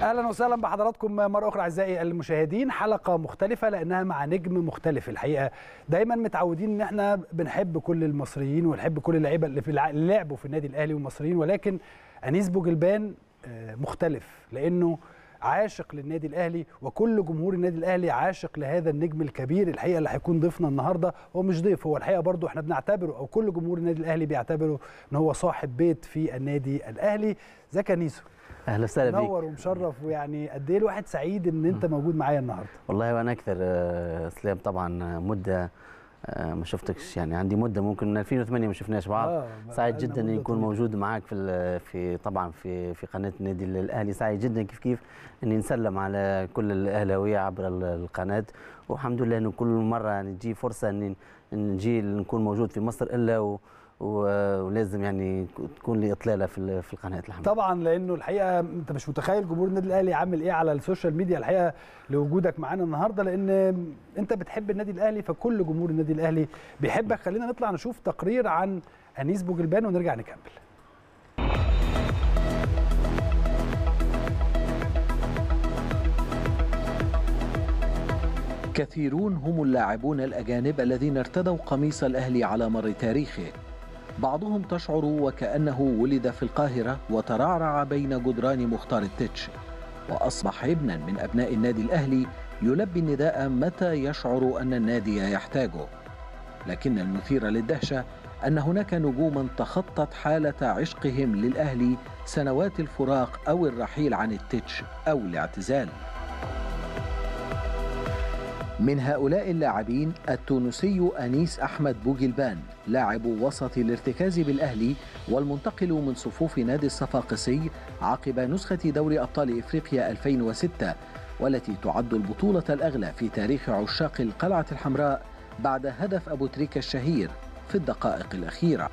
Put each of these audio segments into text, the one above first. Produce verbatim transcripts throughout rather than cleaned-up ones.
اهلا وسهلا بحضراتكم مره اخرى اعزائي المشاهدين. حلقه مختلفه لانها مع نجم مختلف. الحقيقه دايما متعودين ان احنا بنحب كل المصريين ونحب كل اللعيبه اللي في اللي لعبوا في النادي الاهلي والمصريين، ولكن انيس بوجلبان مختلف لانه عاشق للنادي الاهلي، وكل جمهور النادي الاهلي عاشق لهذا النجم الكبير. الحقيقه اللي هيكون ضيفنا النهارده هو مش ضيف، هو الحقيقه برضو احنا بنعتبره او كل جمهور النادي الاهلي بيعتبره ان هو صاحب بيت في النادي الاهلي. ازيك يا نيسو؟ اهلا وسهلا بيك. منور ومشرف، ويعني قد ايه الواحد سعيد ان انت موجود معايا النهارده. والله وانا اكثر اسلام، طبعا مده ما شفتكش، يعني عندي مده ممكن من ألفين وثمانية ما شفناش بعض. آه سعيد جدا ان يكون موجود معاك في في طبعا في في قناه النادي الاهلي. سعيد جدا كيف كيف اني نسلم على كل الاهلاويه عبر القناه، والحمد لله انه كل مره نجي فرصه ان نجي نكون موجود في مصر الا و ولازم يعني تكون لي اطلاله في في القناه. الحمد طبعا، لانه الحقيقه انت مش متخيل جمهور النادي الاهلي عامل ايه على السوشيال ميديا الحقيقه لوجودك معانا النهارده، لان انت بتحب النادي الاهلي فكل جمهور النادي الاهلي بيحبك. خلينا نطلع نشوف تقرير عن انيس بوجلبان ونرجع نكمل. كثيرون هم اللاعبون الأجانب الذين ارتدوا قميص الأهلي على مر تاريخه. بعضهم تشعر وكأنه ولد في القاهرة وترعرع بين جدران مختار التتش، وأصبح ابنا من أبناء النادي الأهلي يلبي النداء متى يشعر أن النادي يحتاجه. لكن المثير للدهشة أن هناك نجوما تخطت حالة عشقهم للأهلي سنوات الفراق أو الرحيل عن التتش أو الاعتزال. من هؤلاء اللاعبين التونسي أنيس أحمد بوجلبان، لاعب وسط الارتكاز بالأهلي والمنتقل من صفوف نادي الصفاقسي عقب نسخة دوري أبطال إفريقيا ألفين وستة، والتي تعد البطولة الأغلى في تاريخ عشاق القلعة الحمراء بعد هدف أبو تريكة الشهير في الدقائق الأخيرة.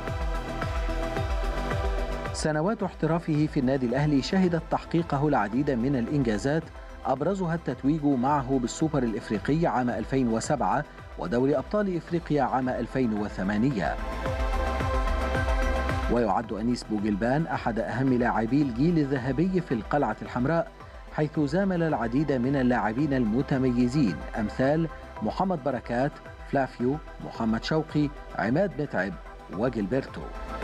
سنوات احترافه في النادي الأهلي شهدت تحقيقه العديد من الإنجازات، أبرزها التتويج معه بالسوبر الإفريقي عام ألفين وسبعة ودوري أبطال إفريقيا عام ألفين وثمانية. ويعد أنيس بوجلبان أحد أهم لاعبي الجيل الذهبي في القلعة الحمراء، حيث زامل العديد من اللاعبين المتميزين أمثال محمد بركات، فلافيو، محمد شوقي، عماد متعب وجيلبرتو.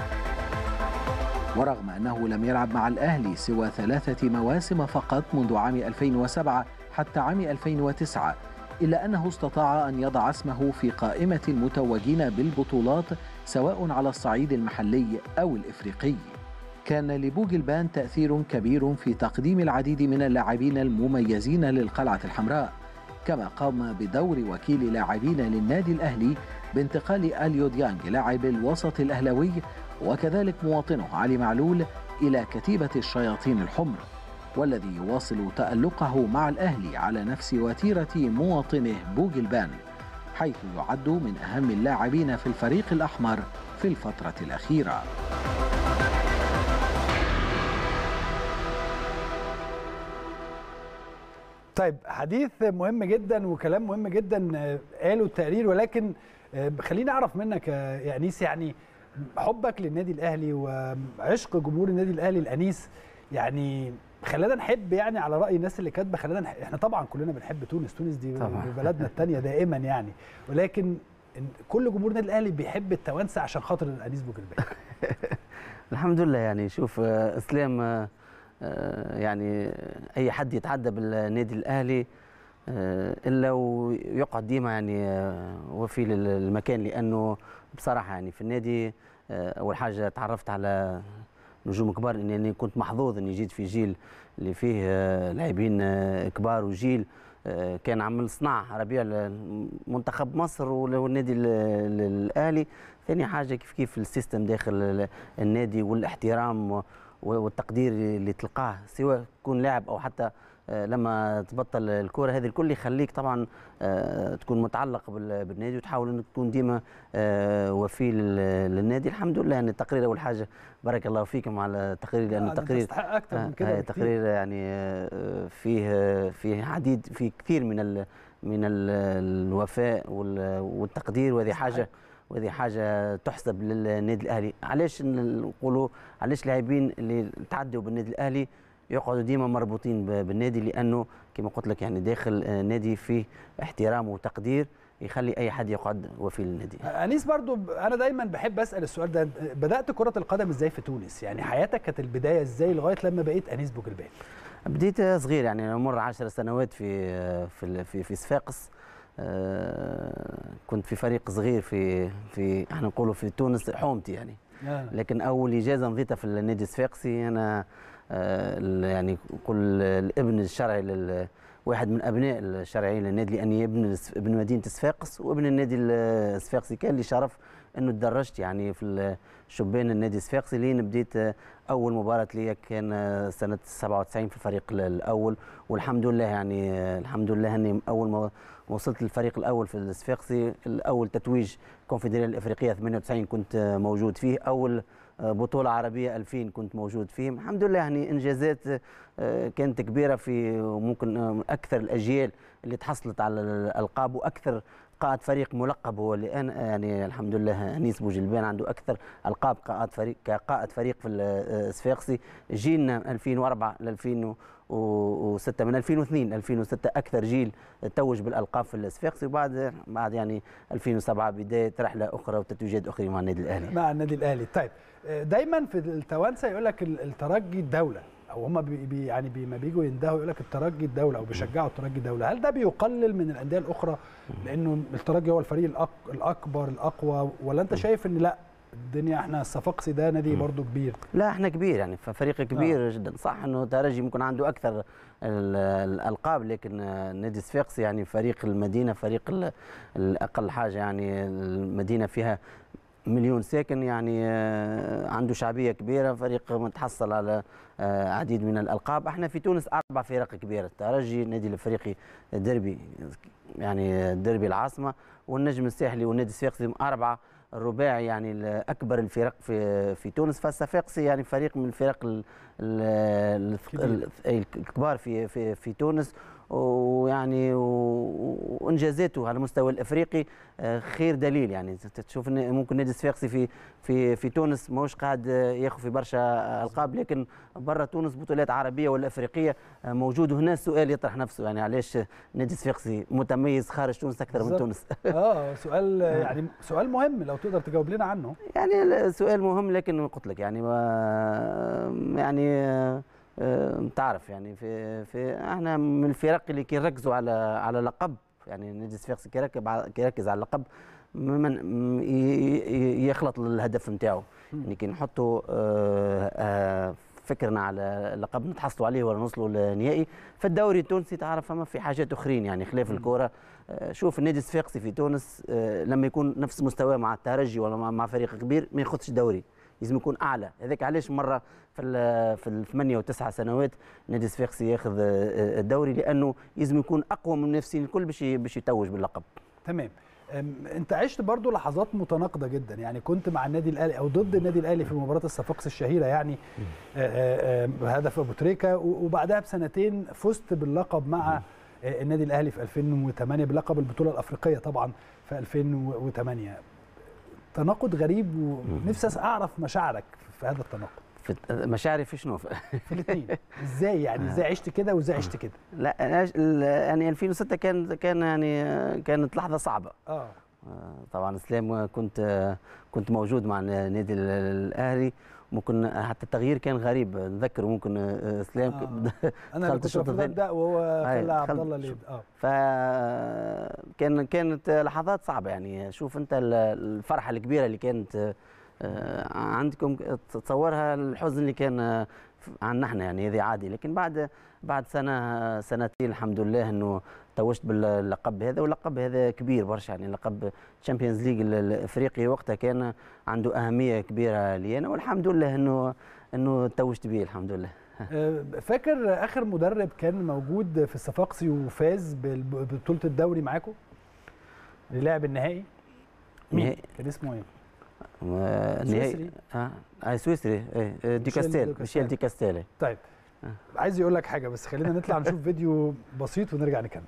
ورغم أنه لم يلعب مع الأهلي سوى ثلاثة مواسم فقط منذ عام ألفين وسبعة حتى عام ألفين وتسعة، إلا أنه استطاع أن يضع اسمه في قائمة المتوجين بالبطولات سواء على الصعيد المحلي أو الإفريقي. كان لبوجلبان تأثير كبير في تقديم العديد من اللاعبين المميزين للقلعة الحمراء، كما قام بدور وكيل لاعبين للنادي الأهلي بانتقال أليو ديانج لاعب الوسط الأهلاوي، وكذلك مواطنه علي معلول إلى كتيبة الشياطين الحمر، والذي يواصل تألقه مع الأهلي على نفس وتيرة مواطنه بوجلبان، حيث يعد من أهم اللاعبين في الفريق الأحمر في الفترة الأخيرة. طيب، حديث مهم جدا وكلام مهم جدا قاله التقرير، ولكن خليني أعرف منك يا أنيس، يعني حبك للنادي الاهلي وعشق جمهور النادي الاهلي الانيس، يعني خلانا نحب، يعني على راي الناس اللي كاتبه خلانا نحب. احنا طبعا كلنا بنحب تونس، تونس دي طبعا بلدنا الثانيه دائما يعني، ولكن كل جمهور النادي الاهلي بيحب التوانسه عشان خاطر الانيس بوجلبان. الحمد لله. يعني شوف اسلام، يعني اي حد يتعدى بالنادي الاهلي الا ويقعد ديما يعني وفي للمكان، لانه بصراحه يعني في النادي اول حاجه تعرفت على نجوم كبار، اني كنت محظوظ اني جيت في جيل اللي فيه لاعبين كبار، وجيل كان عمل صناعه ربيع منتخب مصر والنادي الاهلي. ثاني حاجه كيف كيف السيستم داخل النادي والاحترام والتقدير اللي تلقاه، سواء تكون لاعب او حتى لما تبطل الكرة، هذه الكل يخليك طبعا تكون متعلق بالنادي وتحاول انك تكون ديما وفي للنادي. الحمد لله ان التقرير اول حاجه بارك الله فيكم على التقرير، لان التقرير اكثر من كده بكتير. تقرير يعني فيه فيه عديد فيه كثير من ال من ال الوفاء والتقدير، وهذه حاجه وهذه حاجه تحسب للنادي الاهلي. علاش نقولوا علاش لاعبين اللي تعدوا بالنادي الاهلي يقعدوا ديما مربوطين بالنادي، لانه كما قلت لك يعني داخل نادي فيه احترام وتقدير يخلي اي حد يقعد وفي النادي. انيس برضو انا دايما بحب اسال السؤال ده، بدات كره القدم ازاي في تونس؟ يعني حياتك كانت البدايه ازاي لغايه لما بقيت انيس بوجلبان؟ بديت صغير يعني مر عشر سنوات في في في, في صفاقس. كنت في فريق صغير في في احنا نقولوا في تونس حومتي يعني. لكن اول اجازه مضيتها في النادي الصفاقسي انا يعني نقول الابن الشرعي لل واحد من ابناء الشرعيين للنادي، لاني ابن ابن مدينه صفاقس وابن النادي الصفاقسي. كان لي شرف انه تدرجت يعني في شبان النادي الصفاقسي لين بديت. اول مباراه لي كان سنه سبعة وتسعين في الفريق الاول، والحمد لله يعني الحمد لله اني اول ما وصلت للفريق الاول في الصفاقسي، الاول تتويج الكونفدراليه الافريقيه ثمانية وتسعين كنت موجود فيه، اول بطولة عربية ألفين كنت موجود فيهم. الحمد لله يعني إنجازات كانت كبيرة في ممكن أكثر الأجيال اللي تحصلت على الألقاب، وأكثر قائد فريق ملقب هو اللي أنا يعني الحمد لله أنيس بوجلبان عنده أكثر ألقاب قائد فريق كقائد فريق في الصفاقسي. جيلنا ألفين وأربعة ل ألفين وستة، من ألفين واثنين ل ألفين وستة أكثر جيل توج بالألقاب في الصفاقسي، وبعد بعد يعني ألفين وسبعة بداية رحلة أخرى وتتويجات أخرى مع النادي الأهلي. مع النادي الأهلي. طيب دايما في التوانسه يقول لك الترجي الدوله، او هم بي يعني بي بيجوا يندهوا يقول لك الترجي الدوله او بيشجعوا الترجي الدوله. هل ده بيقلل من الانديه الاخرى لانه الترجي هو الفريق الاكبر الاقوى، ولا انت شايف ان لا الدنيا احنا الصفاقسي ده نادي برضه كبير؟ لا احنا كبير يعني فريق كبير آه. جدا. صح انه الترجي ممكن عنده اكثر الالقاب، لكن النادي الصفاقسي يعني فريق المدينه، فريق الاقل حاجه يعني المدينه فيها مليون ساكن، يعني عنده شعبيه كبيره، فريق متحصل على عديد من الالقاب. احنا في تونس اربع فرق كبيره، الترجي، النادي الافريقي، الدربي يعني دربي العاصمه، والنجم الساحلي والنادي الصفاقسي، اربعه الرباعي يعني اكبر الفرق في في تونس. فالصفاقسي يعني فريق من الفرق الكبار في في في تونس، ويعني وانجازاته على المستوى الافريقي خير دليل. يعني تشوف ان ممكن النادي الصفاقسي في في في تونس ماهوش قاعد ياخذ في برشا القاب، لكن برا تونس بطولات عربيه ولا افريقيه موجود. وهنا السؤال يطرح نفسه، يعني علاش النادي الصفاقسي متميز خارج تونس اكثر من تونس؟ اه سؤال يعني سؤال مهم لو تقدر تجاوب لنا عنه. يعني سؤال مهم، لكن قلت لك يعني يعني تعرف يعني في في احنا من الفرق اللي كيركزوا على على لقب. يعني النادي الصفاقسي كيركز على اللقب من يخلط الهدف نتاعو. يعني كي نحطوا فكرنا على اللقب نتحصلوا عليه ولا نوصلوا للنهائي. في الدوري التونسي تعرف فما في حاجات اخرين يعني خلاف الكره. شوف النادي الصفاقسي في تونس لما يكون نفس مستواه مع الترجي ولا مع فريق كبير ما ياخذش الدوري، لازم يكون اعلى. هذاك علاش مره في في الثمانيه وتسعه سنوات النادي الصفاقسي ياخذ الدوري، لانه لازم يكون اقوى من المنافسين الكل باش باش يتوج باللقب. تمام. انت عشت برضو لحظات متناقضه جدا، يعني كنت مع النادي الاهلي او ضد النادي الاهلي في مباراه الصفاقسي الشهيره يعني بهدف ابو تريكه، وبعدها بسنتين فزت باللقب مع النادي الاهلي في ألفين وثمانية بلقب البطوله الافريقيه طبعا في ألفين وثمانية. تناقض غريب، ونفسي اعرف مشاعرك في هذا التناقض. في مشاعري في شنو؟ في الاثنين. ازاي يعني ازاي عشت كده وازاي عشت كده؟ لا يعني ألفين وستة كان كان يعني كانت لحظه صعبه. اه طبعا اسلام كنت كنت موجود مع النادي الاهلي، ممكن حتى التغيير كان غريب. نذكر ممكن اسلام آه. انا كنت الشوط الثاني وهو خلى عبد الله اللي اه فكان كانت لحظات صعبه. يعني شوف انت الفرحه الكبيره اللي كانت عندكم تتصورها، الحزن اللي كان عنا احنا يعني هذه عادي. لكن بعد بعد سنه سنتين الحمد لله انه توجت باللقب هذا، واللقب هذا كبير برشا. يعني لقب تشامبيونز ليج الافريقي وقتها كان عنده اهميه كبيره لي انا، والحمد لله انه انه توجت به الحمد لله. فاكر اخر مدرب كان موجود في الصفاقسي وفاز ببطوله الدوري معاكم اللي لعب النهائي؟ مين كان اسمه ايه؟ سويسري. اه سويسري ايه دي كاستيل، ميشيل دي كاستيل. طيب آه. عايز يقول لك حاجه، بس خلينا نطلع نشوف فيديو بسيط ونرجع نكمل.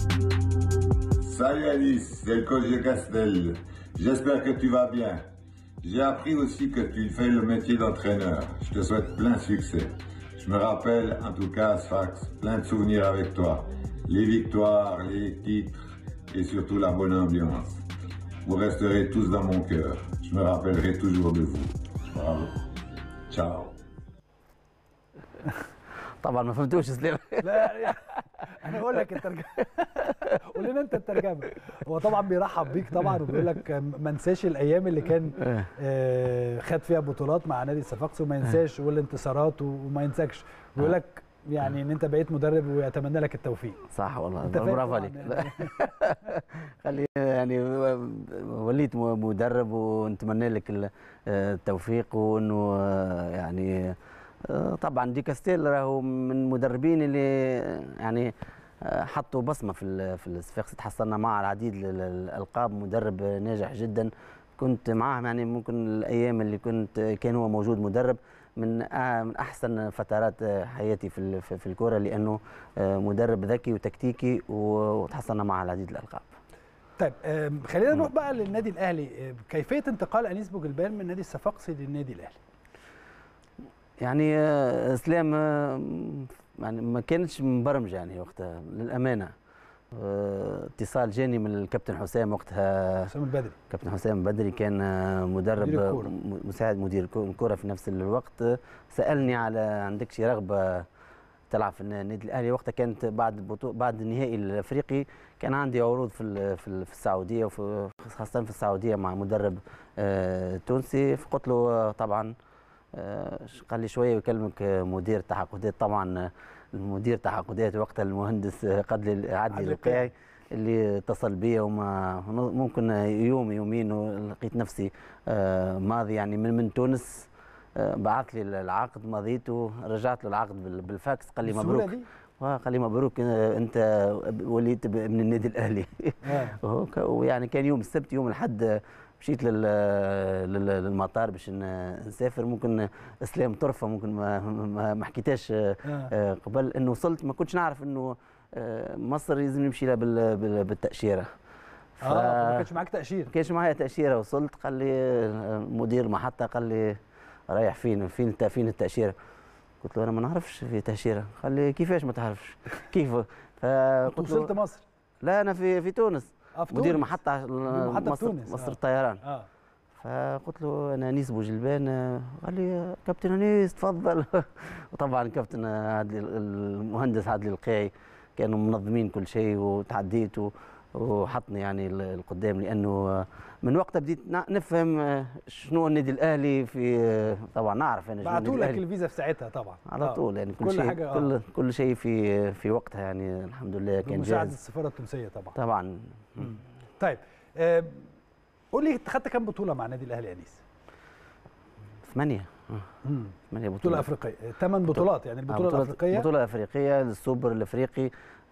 Salut Alice, c'est le coach de Castel. J'espère que tu vas bien. J'ai appris aussi que tu fais le métier d'entraîneur. Je te souhaite plein succès. Je me rappelle, en tout cas, Sfax, plein de souvenirs avec toi. Les victoires, les titres et surtout la bonne ambiance. Vous resterez tous dans mon cœur. Je me rappellerai toujours de vous. Bravo. Ciao. طبعا ما فهمتوش اسلام. لا انا اقول لك الترجمه. قول لنا انت الترجمه. هو طبعا بيرحب بيك طبعا وبيقول لك ما انساش الايام اللي كان آه خد فيها بطولات مع نادي الصفاقسي وما ينساش والانتصارات وما ينساكش. بيقول لك يعني ان انت بقيت مدرب ويتمنى لك التوفيق. صح والله برافو عليك. يعني. خلي يعني وليت مدرب ونتمنى لك التوفيق وانه يعني طبعا دي كاستيل راهو من المدربين اللي يعني حطوا بصمه في في الصفاقسي. تحصلنا معه العديد من الالقاب، مدرب ناجح جدا. كنت معه يعني ممكن الايام اللي كنت كان هو موجود مدرب من من احسن فترات حياتي في في الكوره، لانه مدرب ذكي وتكتيكي وتحصلنا معه العديد من الالقاب. طيب خلينا نروح بقى للنادي الاهلي. كيفيه انتقال انيس بوجلبان من نادي الصفاقسي للنادي الاهلي؟ يعني اسلام يعني ما كانتش مبرمجه يعني وقتها للامانه. اتصال جاني من الكابتن حسام وقتها، حسام البدري. كابتن حسام البدري كان مدرب مدير مساعد مدير الكره في نفس الوقت. سالني على عندك شي رغبه تلعب في النادي الاهلي. وقتها كانت بعد بعد النهائي الافريقي كان عندي عروض في في السعوديه وفي خاصه في السعوديه مع مدرب تونسي. فقلت له طبعا قال لي شويه ويكلمك مدير تعاقدات. طبعا المدير تعاقدات وقتها المهندس قدلي عدلي القيعي اللي اتصل بي، وما ممكن يوم يومين ولقيت نفسي ماضي يعني من من تونس. بعث لي العقد مضيته، رجعت له العقد بالفاكس. قال لي مبروك. قال لي مبروك انت وليت من النادي الاهلي. ويعني كان يوم السبت يوم الاحد مشيت للمطار باش نسافر. ممكن اسلام طرفه ممكن ما ما حكيتهاش قبل انه وصلت ما كنتش نعرف انه مصر لازم نمشي لها بالتاشيره. ف... اه ما كانش معاك تاشيره؟ ما كانش معايا تاشيره. وصلت قال لي مدير المحطه قال لي رايح فين فين فين التاشيره؟ قلت له انا ما نعرفش في تاشيره. قال لي كيفاش ما تعرفش؟ كيف؟ فقلت وصلت مصر؟ لا انا في في تونس. مدير محطة محطة مصر, تونس. مصر الطيران. آه. فقلت له انا انيس بوجلبان. قال لي كابتن انيس تفضل. وطبعا كابتن عادل المهندس عادل القيعي كانوا منظمين كل شيء، وتعديت وحطني يعني القدام، لانه من وقتها بديت نفهم شنو النادي الاهلي. في طبعا نعرف انا بعتوا لك الفيزا في ساعتها طبعا على طول يعني كل, كل شيء حاجة كل آه. كل شيء في في وقتها يعني الحمد لله كان جاهز. مساعدة السفاره التونسيه طبعا. طبعا. مم. طيب آه قول لي انت خدت كام بطوله مع النادي الاهلي يا انيس؟ ثمانيه. ثمانيه بطوله افريقيه. ثمان بطولات يعني البطوله الافريقيه. بطوله افريقيه، السوبر الافريقي،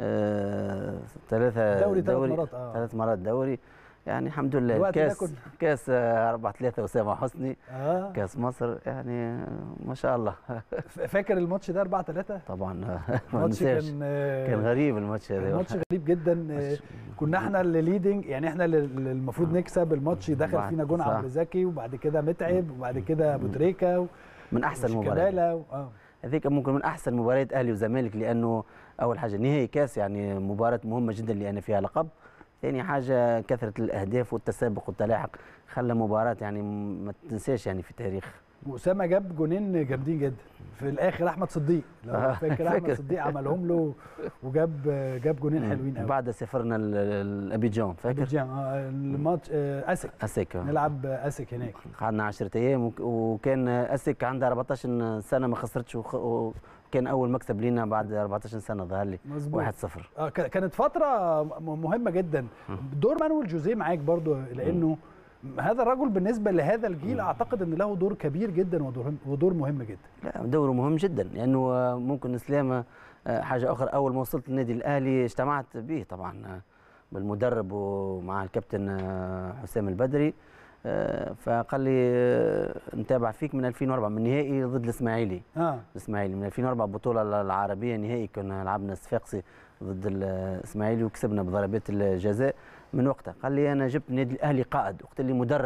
آه، ثلاثه دوري, دوري ثلاث مرات اه ثلاث مرات دوري يعني الحمد لله. كاس كاس أربعة ثلاثة وسام حسني. آه. كاس مصر يعني ما شاء الله. فاكر الماتش ده أربعة ثلاثة؟ طبعا الماتش كان كان غريب. الماتش ده الماتش غريب جدا. كنا احنا اللي ليدنج يعني احنا اللي المفروض نكسب الماتش. دخل فينا جون عمرو زكي وبعد كده متعب وبعد كده ابو تريكه. من احسن المباريات اه هذيك ممكن من احسن مباريات اهلي وزمالك، لانه اول حاجه نهائي كاس يعني مباراه مهمه جدا لان فيها لقب. ثاني حاجه كثره الاهداف والتسابق والتلاحق خلى مباراه يعني ما تنساش يعني في التاريخ. واسامه جاب جونين جامدين جدا في الاخر. احمد صديق لو آه فاكر احمد صديق عملهم له وجاب جاب جونين حلوين قوي. بعد سافرنا الابيجان فاكر؟ ابيجان اه الماتش آه اسك اسك نلعب اسك هناك. قعدنا عشرة ايام وكان اسك عندها أربعطاش سنه ما خسرتش، وكان اول مكسب لينا بعد أربعطاش سنه ظهر لي واحد صفر. اه كانت فتره مهمه جدا. دور مانويل جوزيه معاك برضو، لانه هذا الرجل بالنسبه لهذا الجيل اعتقد ان له دور كبير جدا ودور ودور مهم جدا. لا دوره مهم جدا، لانه ممكن اسلام حاجه اخرى. اول ما وصلت النادي الاهلي اجتمعت به طبعا بالمدرب ومع الكابتن حسام البدري، فقال لي نتابع فيك من ألفين وأربعة من نهائي ضد الاسماعيلي. اه الاسماعيلي من ألفين وأربعة البطوله العربيه نهائي كنا لعبنا الصفاقسي ضد الاسماعيلي وكسبنا بضربات الجزاء. من وقتها قال لي انا جبت النادي الاهلي قائد، وقت اللي مدرب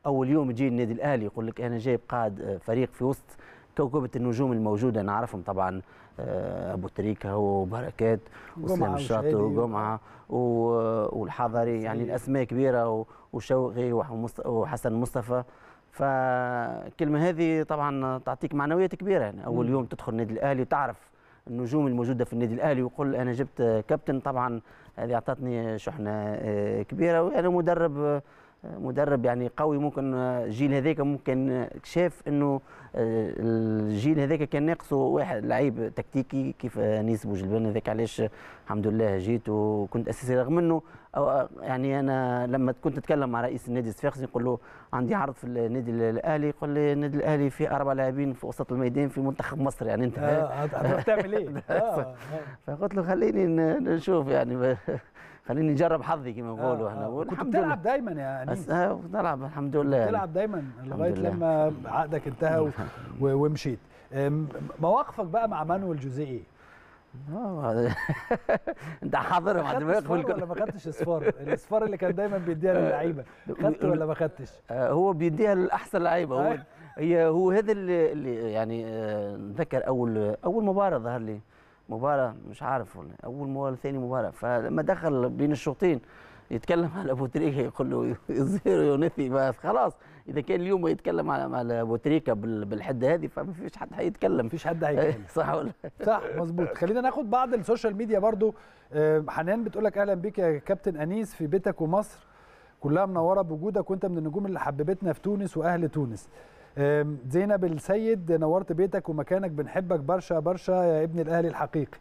اول يوم يجي النادي الاهلي يقول لك انا جايب قائد فريق في وسط كوكبه النجوم الموجوده نعرفهم طبعا، ابو تريكه وبركات وسلام الشاطر وجمعه والحضري، يعني الاسماء كبيره وشوقي وحسن مصطفى. فالكلمه هذه طبعا تعطيك معنويات كبيره، يعني اول يوم تدخل النادي الاهلي وتعرف النجوم الموجوده في النادي الاهلي ويقول انا جبت كابتن. طبعا هذه اعطتني شحنه كبيره، وانا مدرب مدرب يعني قوي. ممكن الجيل هذاك ممكن شاف انه الجيل هذاك كان ناقصه واحد لعيب تكتيكي كيف انيس بوجلبان. هذاك علاش الحمد لله جيت وكنت اساسي، رغم انه يعني انا لما كنت اتكلم مع رئيس النادي الصفاقسي نقول له عندي عرض في النادي الاهلي، يقول لي النادي الاهلي فيه اربع لاعبين في وسط الميدان في منتخب مصر، يعني انت هتروح تعمل ايه؟ فقلت له خليني نشوف يعني خليني نجرب حظي كما نقولوا احنا. كنت بتلعب دايما يا انيس؟ اه بنلعب الحمد لله، بتلعب دايما لغايه لما عقدك انتهى ومشيت. مواقفك بقى مع مانويل جوزيه ايه؟ اه انت حاضر مع دماغك ولا ما خدتش اصفار؟ الاصفار اللي كان دايما بيديها للعيبه خدت ولا ما خدتش؟ هو بيديها لاحسن لعيبه. هو هي هو هذا اللي, اللي يعني نذكر اول اول مباراه ظهر لي، مباراه مش عارف ولا اول مباراه ثاني مباراه، فلما دخل بين الشوطين يتكلم على ابو تريكه يقول له يزير يونثي، بس خلاص اذا كان اليوم يتكلم على على ابو تريكه بالحده هذه فما فيش حد هيتكلم، ما فيش حد هيتكلم. صح ولا صح؟ مظبوط. خلينا ناخد بعض السوشيال ميديا برضو. حنان بتقول لك اهلا بيك يا كابتن انيس في بيتك ومصر كلها منوره بوجودك، وانت من النجوم اللي حببتنا في تونس واهل تونس. زينب السيد نورت بيتك ومكانك، بنحبك برشا برشا يا ابن الاهلي الحقيقي.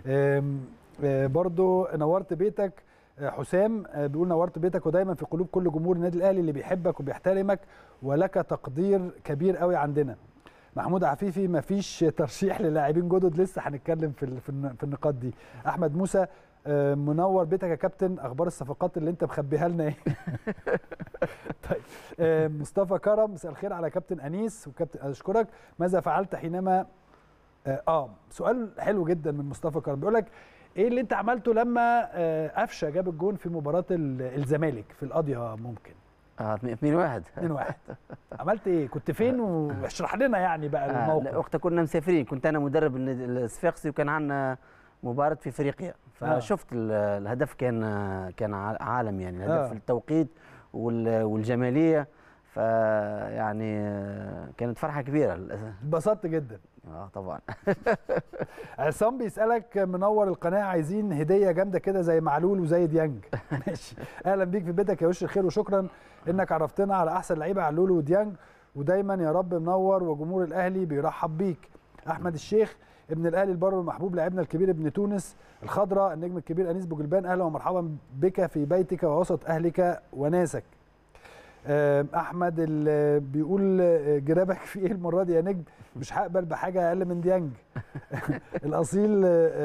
برضو نورت بيتك. حسام بيقول نورت بيتك ودايما في قلوب كل جمهور النادي الاهلي اللي بيحبك وبيحترمك ولك تقدير كبير قوي عندنا. محمود عفيفي مفيش ترشيح للاعبين جدد، لسه هنتكلم في في النقاط دي. احمد موسى منور بيتك يا كابتن، اخبار الصفقات اللي انت مخبيها لنا ايه؟ طيب مصطفى كرم مساء الخير على كابتن انيس وكابتن اشكرك، ماذا فعلت حينما اه سؤال حلو جدا من مصطفى كرم بيقول لك ايه اللي انت عملته لما قفشه جاب الجون في مباراه الزمالك في القاضيه؟ ممكن اه اثنين واحد اثنين واحد عملت ايه؟ كنت فين؟ واشرح لنا يعني بقى الموقف. آه وقتها كنا مسافرين، كنت انا مدرب الصفاقسي وكان عندنا مباراه في افريقيا، فشفت آه. الهدف كان كان عالم يعني الهدف آه. التوقيت والجماليه، فيعني كانت فرحه كبيره. اتبسطت جدا. اه طبعا. عصام بيسالك منور القناه، عايزين هديه جامده كده زي معلول وزي ديانج. ماشي، اهلا بيك في بيتك يا وش الخير، وشكرا انك عرفتنا على احسن لعيبه علول وديانج، ودايما يا رب منور وجمهور الاهلي بيرحب بيك. احمد الشيخ ابن الاهلي البر المحبوب، لاعبنا الكبير ابن تونس الخضراء النجم الكبير انيس بوجلبان، اهلا ومرحبا بك في بيتك ووسط اهلك وناسك. احمد اللي بيقول جرابك في ايه المره دي يا نجم؟ مش هقبل بحاجه اقل من ديانج. الاصيل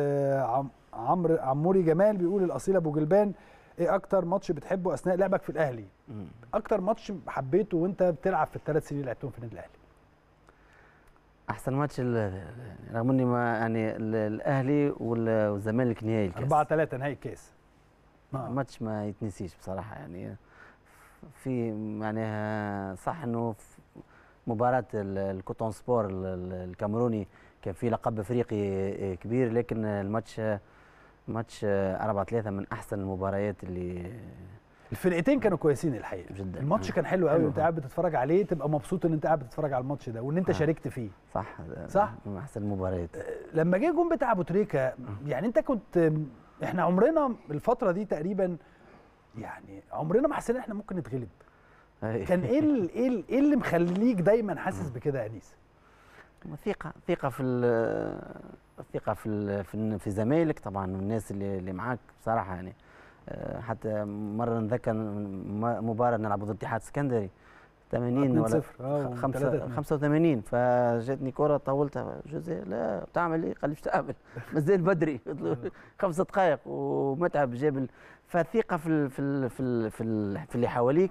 عمرو عموري جمال بيقول الاصيل ابو جلبان، ايه اكتر ماتش بتحبه اثناء لعبك في الاهلي؟ اكتر ماتش حبيته وانت بتلعب في الثلاث سنين اللي لعبتهم في النادي الاهلي؟ احسن ماتش رغم اني ما يعني الاهلي والزمالك نهائي الكاس أربعة ثلاثة نهائي الكاس. ماتش ما يتنسيش بصراحه، يعني في معناها صح انه في مباراه الكوتون سبور الكاميروني كان في لقب افريقي كبير، لكن الماتش ماتش أربعة ثلاثة من احسن المباريات اللي الفرقتين كانوا كويسين الحقيقه جدا. الماتش كان حلو قوي وانت قاعد بتتفرج عليه، تبقى مبسوط ان انت قاعد بتتفرج على الماتش ده وان انت آه. شاركت فيه. صح صح من احسن المباريات. لما جه الجون بتاع ابو تريكه يعني انت كنت، احنا عمرنا الفتره دي تقريبا يعني عمرنا ما حسينا احنا ممكن نتغلب. كان ايه ال ايه ال ايه اللي مخليك دايما حاسس بكده يا انيس؟ ثقه ثقه في الثقه في في في زمايلك طبعا والناس اللي اللي معاك بصراحه، يعني حتى مره نذكر مباراه نلعب ضد اتحاد اسكندري ثمانين ولا خمسة وثمانين، فجاتني كره طولتها جوزيه، لا بتعمل ايه؟ قال لي مش تعمل مازال بدري خمس دقائق ومتعب جاب. فالثقه في في في في اللي حواليك،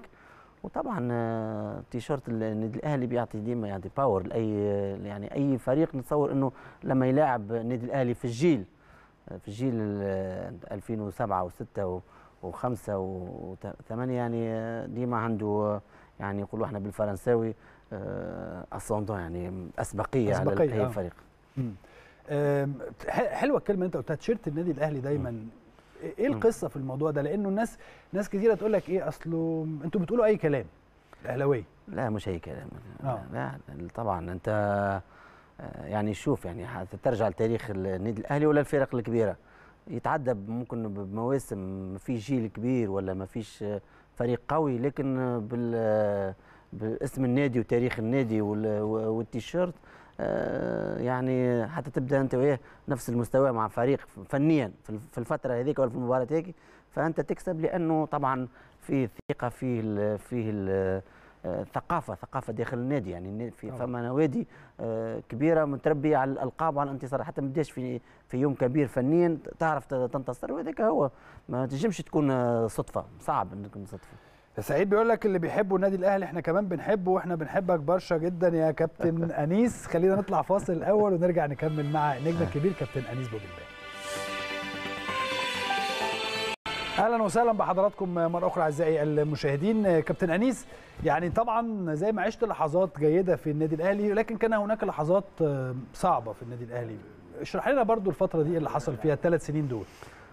وطبعا تيشيرت النادي الاهلي بيعطي ديما يعطي باور لاي يعني اي فريق. نتصور انه لما يلاعب النادي الاهلي في الجيل في الجيل ألفين وسبعة وستة وخمسة وثمانية يعني ديما عنده يعني يقولوا احنا بالفرنساوي اسوندون، يعني اسبقيه, أسبقية على اي آه. فريق. حلوه الكلمه اللي انت قلتها، تيشيرت النادي الاهلي دايما. م. ايه القصه في الموضوع ده؟ لانه الناس ناس كثيره تقول لك ايه، اصله انتوا بتقولوا اي كلام الاهلاويه. لا مش اي كلام. آه. لا طبعا انت يعني شوف، يعني ترجع لتاريخ النادي الاهلي ولا الفرق الكبيره، يتعدى ممكن بمواسم ما فيش جيل كبير ولا ما فيش فريق قوي، لكن بال باسم النادي وتاريخ النادي والتيشيرت يعني حتى تبدا انت وياه نفس المستوى مع فريق فنيا في الفتره هذيك ولا في المباراه هذيك، فانت تكسب لانه طبعا في ثقه فيه فيه ثقافه ثقافه داخل النادي. يعني في فما نوادي كبيره متربيه على الالقاب وعلى الانتصار، حتى ما بداش في في يوم كبير فنيا تعرف تنتصر، وهذاك هو ما تنجمش تكون صدفه، صعب انك تكون صدفه. سعيد بيقول لك اللي بيحبوا النادي الاهلي احنا كمان بنحبه، واحنا بنحبك برشا جدا يا كابتن انيس. خلينا نطلع فاصل الاول ونرجع نكمل مع النجم الكبير كابتن انيس بوجلبان. اهلا وسهلا بحضراتكم مره اخرى اعزائي المشاهدين. كابتن انيس، يعني طبعا زي ما عشت لحظات جيده في النادي الاهلي، لكن كان هناك لحظات صعبه في النادي الاهلي. اشرح لنا برضو الفتره دي اللي حصل فيها الثلاث سنين دول.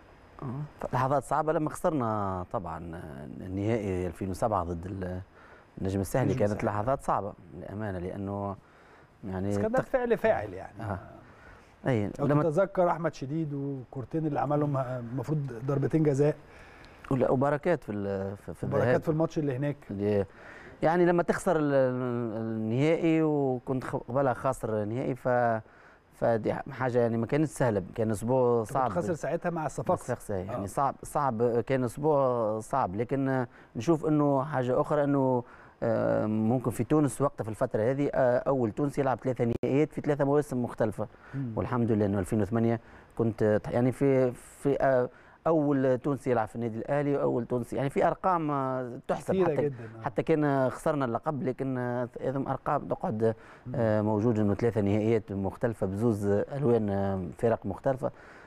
لحظات صعبه لما خسرنا طبعا النهائي ألفين وسبعة ضد النجم الساحلي، كانت الساحل. لحظات صعبه للامانه، لانه يعني بس كان ده فعل فاعل يعني. آه. اي لما تتذكر احمد شديد وكورتين اللي عملهم المفروض ضربتين جزاء، وبركات في في بركات في الماتش اللي هناك. اللي يعني لما تخسر النهائي وكنت قبلها خاسر نهائي، ف فدي حاجه يعني ما كانت سهله، كان اسبوع صعب. كنت خسر ساعتها مع الصفاقس يعني آه. صعب صعب كان اسبوع صعب، لكن نشوف انه حاجه اخرى انه ممكن في تونس وقتها في الفتره هذه اول تونسي يلعب ثلاثه نهائيات في ثلاثه مواسم مختلفه. مم. والحمد لله انه ألفين وثمانية كنت يعني في في اول تونسي يلعب في النادي الاهلي، واول تونسي يعني في ارقام تحسب، حتى جداً. حتى كان خسرنا اللقب، لكن هذم ارقام تقعد موجود انه ثلاثه نهائيات مختلفه بزوز الوان فرق مختلفه.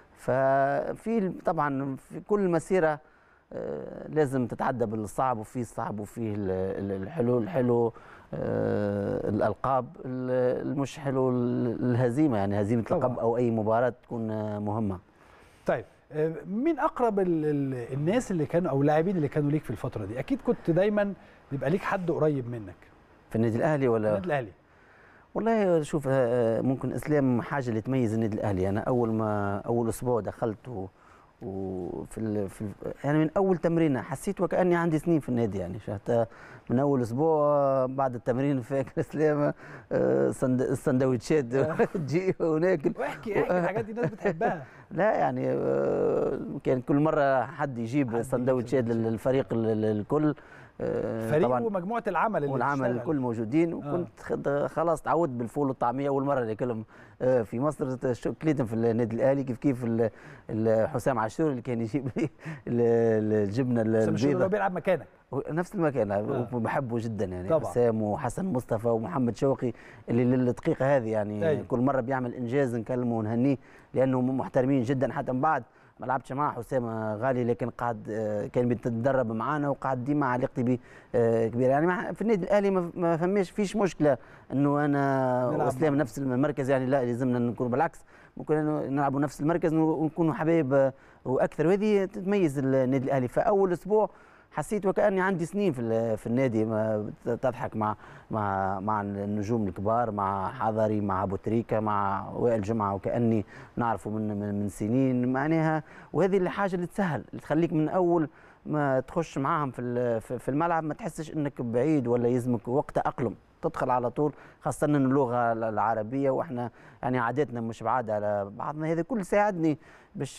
ففي طبعا في كل مسيره لازم تتعدى بالصعب، وفي الصعب وفيه الحلو الحلو الالقاب المش حلو الهزيمه، يعني هزيمه لقب او اي مباراه تكون مهمه. طيب مين اقرب ال ال الناس اللي كانوا او اللاعبين اللي كانوا ليك في الفتره دي؟ اكيد كنت دايما بيبقى ليك حد قريب منك في النادي الاهلي ولا في النادي الاهلي. والله شوف، ممكن اسلام حاجه اللي تميز النادي الاهلي. انا اول ما اول اسبوع دخلت وفي ال... في ال... يعني من اول تمرينه حسيت وكاني عندي سنين في النادي، يعني حتى من اول اسبوع بعد التمرين فاكر اسلام سند... السندوتشات تجي وناكل واحكي احكي الحاجات دي الناس بتحبها. لا يعني كان كل مره حد يجيب سندوتشات للفريق الكل، فريق ومجموعه العمل اللي والعمل الكل موجودين. وكنت آه. خلاص تعودت بالفول والطعميه. اول مره ناكلهم في مصر كليتهم في النادي الاهلي، كيف كيف حسام عاشور اللي كان يجيب لي الجبنه البيضاء اللي بيلعب مكانك نفس المكان. آه. وبحبه جدا يعني طبعا. حسام وحسن مصطفى ومحمد شوقي اللي للدقيقه هذه يعني أي. كل مره بيعمل انجاز نكلمه ونهنيه، لانه محترمين جدا. حتى من بعد ما لعبتش معاه حسام غالي، لكن قاعد كان بيتدرب معانا وقاعد ديما علاقتي به كبيره. يعني في النادي الاهلي ما فماش فيش مشكله انه انا واسلام نفس المركز، يعني لا لازمنا نكون بالعكس، ممكن نلعبوا نفس المركز ونكونوا حبايب واكثر، وهذه تميز النادي الاهلي. فاول اسبوع حسيت وكاني عندي سنين في في النادي، ما تضحك مع مع مع النجوم الكبار، مع حضري، مع ابو تريكه، مع وائل جمعه، وكاني نعرفه من من, من سنين معناها. وهذه الحاجه اللي تسهل، اللي تخليك من اول ما تخش معاهم في في الملعب ما تحسش انك بعيد ولا يلزمك وقت تاقلم، تدخل على طول، خاصه ان اللغه العربيه واحنا يعني عاداتنا مش بعاد على بعضنا. هذا كل ساعدني باش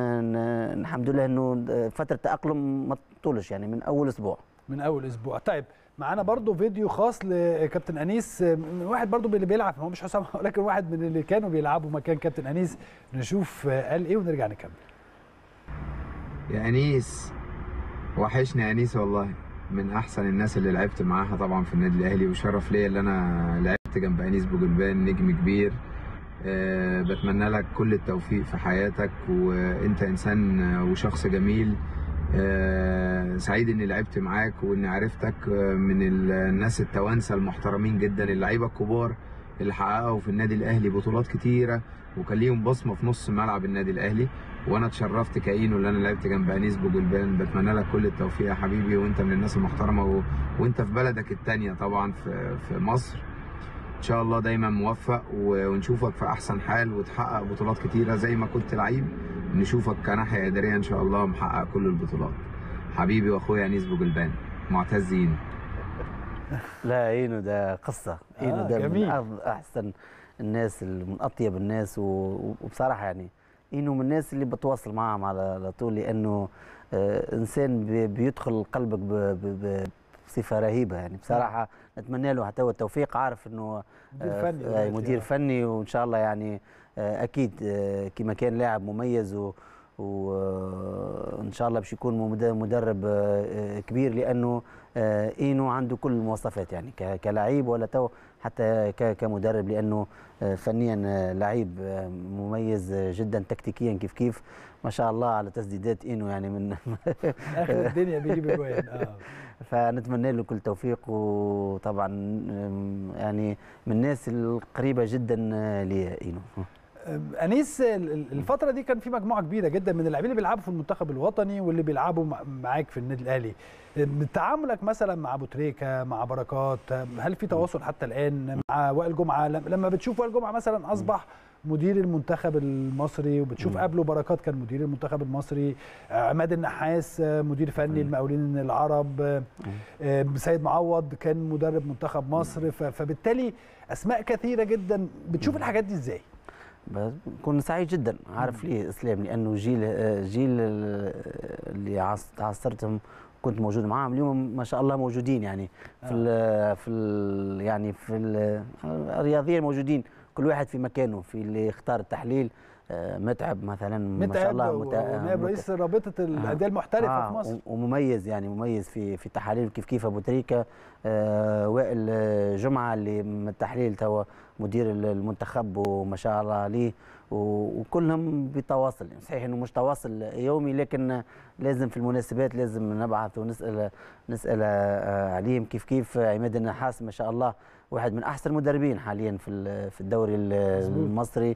الحمد لله انه فتره تاقلم ما تطولش، يعني من اول اسبوع من اول اسبوع. طيب معانا برضو فيديو خاص لكابتن انيس، واحد برضو اللي بيلعب، هو مش حسام ولكن واحد من اللي كانوا بيلعبوا مكان كابتن انيس، نشوف قال ايه ونرجع نكمل. يا انيس وحشني يا انيس، والله من احسن الناس اللي لعبت معاها طبعا في النادي الاهلي، وشرف ليا اللي انا لعبت جنب انيس بوجلبان، نجم كبير. أه بتمنى لك كل التوفيق في حياتك، وانت انسان وشخص جميل. آه، سعيد اني لعبت معاك واني عرفتك. آه، من الناس التوانسه المحترمين جدا، اللعيبه الكبار اللي حققوا في النادي الاهلي بطولات كتيره وكان ليهم بصمه في نص ملعب النادي الاهلي. وانا اتشرفت كاينو اللي انا لعبت جنب انيس بوجلبان. بتمنى لك كل التوفيق يا حبيبي، وانت من الناس المحترمه و... وانت في بلدك الثانيه طبعا في في مصر. ان شاء الله دايما موفق و... ونشوفك في احسن حال وتحقق بطولات كتيره زي ما كنت لعيب. نشوفك كناحيه اداريه ان شاء الله محقق كل البطولات. حبيبي واخويا انيس بوجلبان، معتز اينو. لا اينو ده قصه، اينو آه ده جميل. من احسن الناس، من اطيب الناس، وبصراحه يعني اينو من الناس اللي بتواصل معاهم على طول، لانه آه انسان بيدخل قلبك بصفه رهيبه يعني. بصراحه نتمنى له حتى هو التوفيق، عارف انه مدير فني آه مدير فني وان شاء الله يعني آه اكيد آه كما كان لاعب مميز و وان شاء الله باش يكون مدرب كبير، لانه اينو عنده كل المواصفات يعني كلاعب ولا تو حتى كمدرب، لانه فنيا لعيب مميز جدا، تكتيكيا كيف كيف ما شاء الله على تسديدات اينو يعني من اخر الدنيا بيجيب اجوان. اه فنتمنى له كل توفيق، وطبعا يعني من الناس القريبه جدا لي اينو. انيس، الفتره دي كان في مجموعه كبيره جدا من اللاعبين اللي بيلعبوا في المنتخب الوطني واللي بيلعبوا معاك في النادي الاهلي. تعاملك مثلا مع ابو تريكه، مع بركات، هل في تواصل حتى الان مع وائل جمعه؟ لما بتشوف وائل جمعه مثلا اصبح مدير المنتخب المصري، وبتشوف قبله بركات كان مدير المنتخب المصري، عماد النحاس مدير فني المقاولين العرب، سيد معوض كان مدرب منتخب مصر، فبالتالي اسماء كثيره جدا. بتشوف الحاجات دي ازاي؟ بكون سعيد جدا. عارف ليه اسلام؟ لانه جيل جيل اللي عاصرتهم كنت موجود معاهم اليوم ما شاء الله موجودين يعني في ال في ال يعني في الرياضيين موجودين، كل واحد في مكانه. في اللي اختار التحليل متعب مثلا ما شاء الله، ونائب رئيس رابطه الانديه المحترفه آه في مصر، ومميز يعني مميز في في التحاليل كيف كيف ابو تريكه. آه وائل جمعه اللي من التحليل توا مدير المنتخب وما شاء الله عليه، وكلهم بتواصل. صحيح انه مش تواصل يومي، لكن لازم في المناسبات لازم نبعث ونسال نسال عليهم كيف كيف. عماد النحاس ما شاء الله واحد من احسن المدربين حاليا في في الدوري المصري.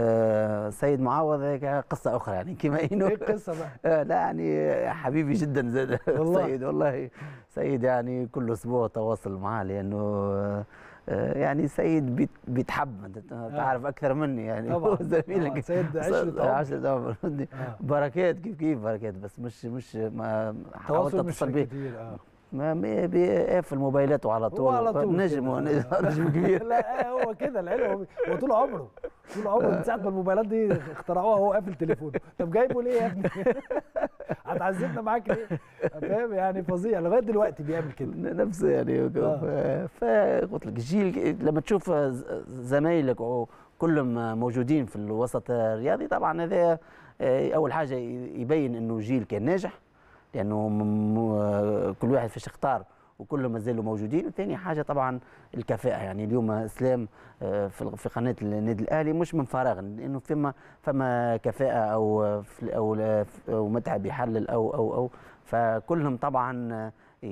آه سيد معوض قصه اخرى يعني كما اينو. ايه القصه بقى؟ آه لا يعني حبيبي جدا زاد سيد، والله سيد يعني كل اسبوع تواصل معاه، لانه آه يعني سيد بيتحب، تعرف اكثر مني يعني. طبعا زميلك سيد عشرة عشرة عمر. بركات كيف كيف بركات، بس مش مش ما حاولت اتصل بيه ما بيقفل موبايلاته على طول. على طول نجم نجم كبير. لا هو كده العلم، هو طول عمره طول عمره من ساعه ما الموبايلات دي اخترعوها هو قافل تليفونه. طب جايبه ليه يا ابني؟ هتعذبنا معاك ليه؟ فاهم يعني؟ فظيع لغايه دلوقتي بيعمل كده نفسه يعني. فقلت لك الجيل لما تشوف زمايلك كلهم موجودين في الوسط الرياضي، طبعا هذا اول حاجه يبين انه جيل كان ناجح، لانه كل واحد فاش اختار وكلهم ما زالوا موجودين. وثاني حاجه طبعا الكفاءه. يعني اليوم اسلام في قناه النادي الاهلي مش من فراغ، لانه فما فما كفاءه او او او متعب يحلل او او او فكلهم طبعا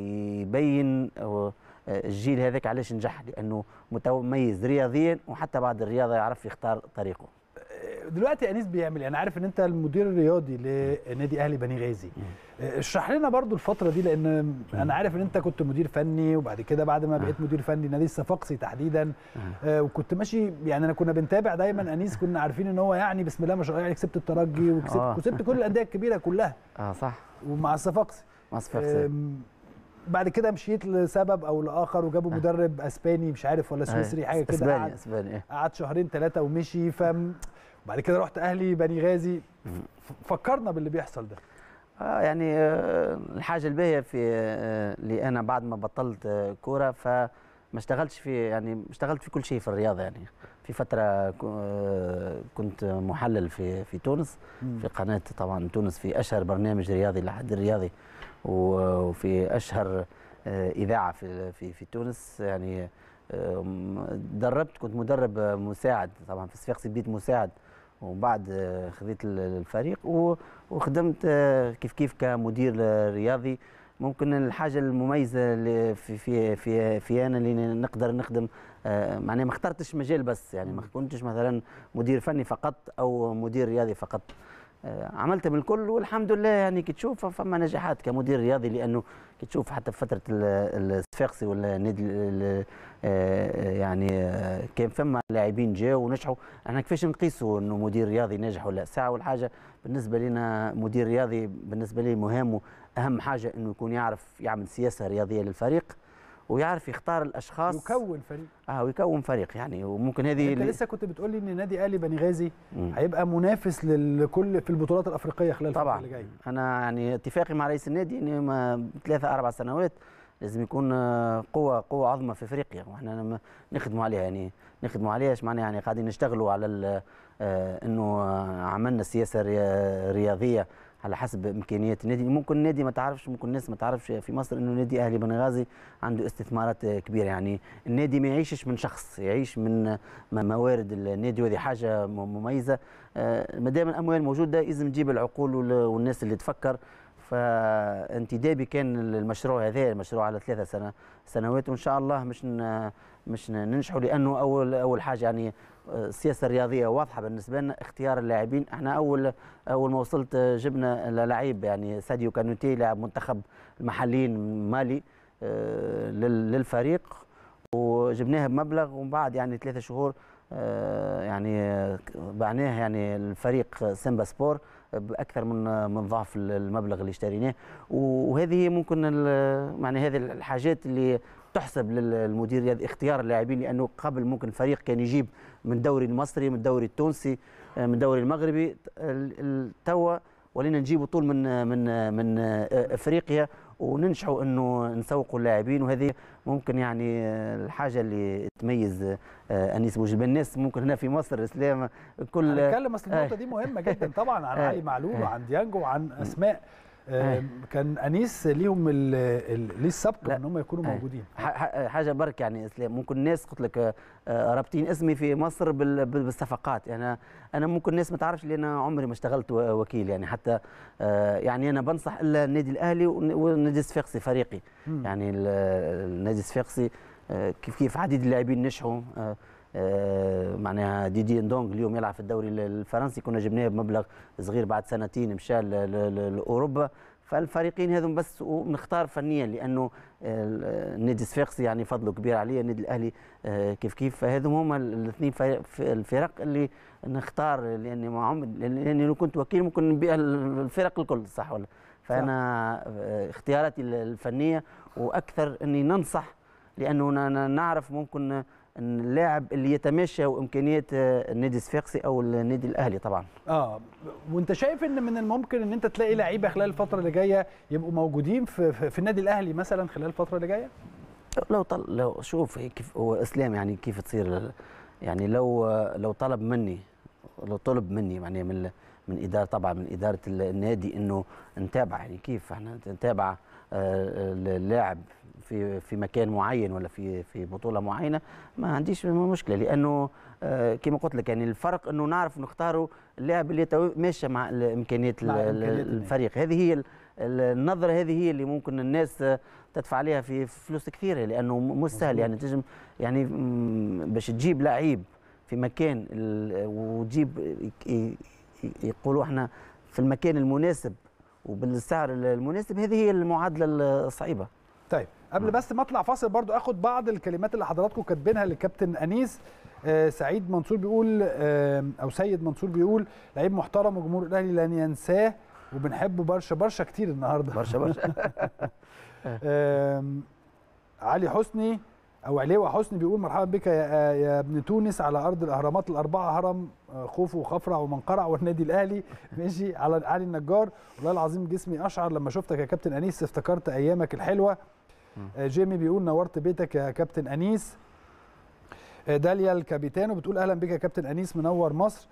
يبين الجيل هذاك علاش نجح، لانه متميز رياضيا وحتى بعد الرياضه يعرف يختار طريقه. دلوقتي انيس بيعمل، انا عارف ان انت المدير الرياضي لنادي اهلي بني غازي، اشرح لنا برضو الفتره دي، لان انا عارف ان انت كنت مدير فني، وبعد كده بعد ما بقيت مدير فني نادي الصفاقسي تحديدا، آه وكنت ماشي يعني. انا كنا بنتابع دايما انيس، كنا عارفين ان هو يعني بسم الله ما شاء الله يعني كسبت الترجي وكسبت آه. كسبت كل الانديه الكبيره كلها. اه صح. ومع الصفاقسي مع الصفاقسي بعد كده مشيت لسبب او لاخر، وجابوا آه. مدرب اسباني مش عارف ولا سويسري حاجه كده، اسباني اسباني قعد شهرين ثلاثه ومشي. ف بعد كده رحت اهلي بني غازي. فكرنا باللي بيحصل ده. آه يعني آه الحاجه الباهيه في آه اللي انا بعد ما بطلت آه كوره، فما اشتغلتش في يعني اشتغلت في كل شيء في الرياضه. يعني في فتره آه كنت محلل في في تونس، م. في قناه طبعا تونس، في اشهر برنامج رياضي لحد الرياضي، وفي اشهر آه اذاعه في في في تونس. يعني آه دربت، كنت مدرب مساعد طبعا في الصفاقسي، بديت مساعد وبعد خذيت الفريق وخدمت كيف كيف كمدير رياضي. ممكن الحاجه المميزه اللي في في في, في انا اللي نقدر نخدم معناها ما اخترتش مجال بس، يعني ما كنتش مثلا مدير فني فقط او مدير رياضي فقط، عملت من الكل والحمد لله. يعني كي تشوف فما نجاحات كمدير رياضي، لانه كي تشوف حتى في فتره الصفاقسي ولا النادي يعني كان فما لاعبين جاوا ونجحوا. احنا كيفاش نقيسوا انه مدير رياضي ناجح ولا ساعه؟ والحاجه بالنسبه لنا مدير رياضي بالنسبه لي مهم، اهم حاجه انه يكون يعرف يعمل سياسه رياضيه للفريق ويعرف يختار الاشخاص، يكون فريق اه ويكون فريق يعني. وممكن هذه انت لسه كنت بتقول لي ان نادي اهلي بني غازي هيبقى منافس للكل في البطولات الافريقيه خلال الفتره اللي جايه. انا يعني اتفاقي مع رئيس النادي ان ثلاثه اربع سنوات لازم يكون قوه قوه عظمى في افريقيا، واحنا نخدموا عليها. يعني نخدموا عليها ايش معناها؟ يعني قاعدين نشتغلوا على انه عملنا سياسه رياضيه على حسب امكانيات النادي. ممكن النادي ما تعرفش، ممكن الناس ما تعرفش في مصر انه نادي اهلي بنغازي عنده استثمارات كبيره. يعني النادي ما يعيشش من شخص، يعيش من موارد النادي، وهذه حاجه مميزه. ما دام الاموال موجوده لازم تجيب العقول والناس اللي تفكر. فانتدابي كان المشروع هذا المشروع على ثلاثة سنة سنوات، وان شاء الله مش مش ننجحوا، لانه اول اول حاجه يعني السياسه الرياضيه واضحه بالنسبه لنا. اختيار اللاعبين، احنا اول اول ما وصلت جبنا لعيب يعني ساديو كانوتي لاعب منتخب المحليين مالي للفريق، وجبناه بمبلغ، ومن بعد يعني ثلاثة شهور يعني بعناه يعني الفريق سيمبا سبور باكثر من من ضعف المبلغ اللي اشتريناه. وهذه ممكن يعني هذه الحاجات اللي تحسب للمدير الرياضي، اختيار اللاعبين، لانه قبل ممكن الفريق كان يجيب من الدوري المصري، من الدوري التونسي، من الدوري المغربي، توا ولينا نجيبوا طول من من من افريقيا وننجحوا انه نسوقوا اللاعبين. وهذه ممكن يعني الحاجه اللي تميز انيس بوجبال. الناس ممكن هنا في مصر اسلام كل هنتكلم، اصل النقطه دي مهمه جدا طبعا عن علي معلول وعن ديانجو وعن اسماء كان انيس ليهم ليه السبق ان هم يكونوا موجودين. حاجه برك يعني اسلام، ممكن الناس قلت لك رابطين اسمي في مصر بالصفقات. يعني انا ممكن الناس ما تعرفش لان عمري ما اشتغلت وكيل، يعني حتى يعني انا بنصح الا النادي الاهلي والنادي الصفاقسي فريقي. يعني النادي الصفاقسي كيف كيف عديد اللاعبين نجحوا، معناها ديدي اندونغ اليوم يلعب في الدوري الفرنسي، كنا جبناه بمبلغ صغير بعد سنتين مشى لاوروبا. فالفريقين هذم بس ونختار فنيا، لانه النادي الصفاقسي يعني فضله كبير عليه، النادي الاهلي كيف كيف، فهذم هما الاثنين الفرق اللي نختار. لاني ما عمري لاني لو كنت وكيل ممكن نبيع الفرق الكل، صح ولا؟ فانا اختياراتي الفنيه واكثر اني ننصح، لانه نعرف ممكن ان اللاعب اللي يتماشى وامكانيات النادي الصفاقسي او النادي الاهلي طبعا. اه وانت شايف ان من الممكن ان انت تلاقي لعيبه خلال الفتره اللي جايه يبقوا موجودين في, في النادي الاهلي مثلا خلال الفتره اللي جايه؟ لو طل... لو شوف كيف هو اسلام، يعني كيف تصير، يعني لو لو طلب مني لو طلب مني يعني من من اداره طبعا من اداره النادي انه نتابع، يعني كيف احنا نتابع اللاعب في في مكان معين ولا في في بطوله معينه، ما عنديش مشكله، لانه كما قلت لك يعني الفرق انه نعرف نختاروا اللاعب اللي يتماشى مع امكانيات الفريق. هذه هي النظره، هذه هي اللي ممكن الناس تدفع عليها في فلوس كثيره، لانه مش سهل يعني تجم يعني باش تجيب لعيب في مكان وتجيب يقولوا احنا في المكان المناسب وبالسعر المناسب، هذه هي المعادله الصعيبه. طيب قبل بس ما اطلع فاصل برضو اخد بعض الكلمات اللي حضراتكم كاتبينها للكابتن انيس. آه سعيد منصور بيقول آه او سيد منصور بيقول لعيب محترم وجمهور الاهلي لن ينساه وبنحبه برشا برشا كتير النهارده برشا برشا. آه علي حسني او عليوه حسني بيقول مرحبا بك يا, يا ابن تونس على ارض الاهرامات الاربعه، هرم خوفو وخفرع ومنقرع والنادي الاهلي. ماشي على علي النجار، والله العظيم جسمي اشعر لما شفتك يا كابتن انيس، افتكرت ايامك الحلوه. جيمي بيقول نورت بيتك يا كابتن انيس. داليا الكابيتانو بتقول اهلا بك يا كابتن انيس، منور مصر.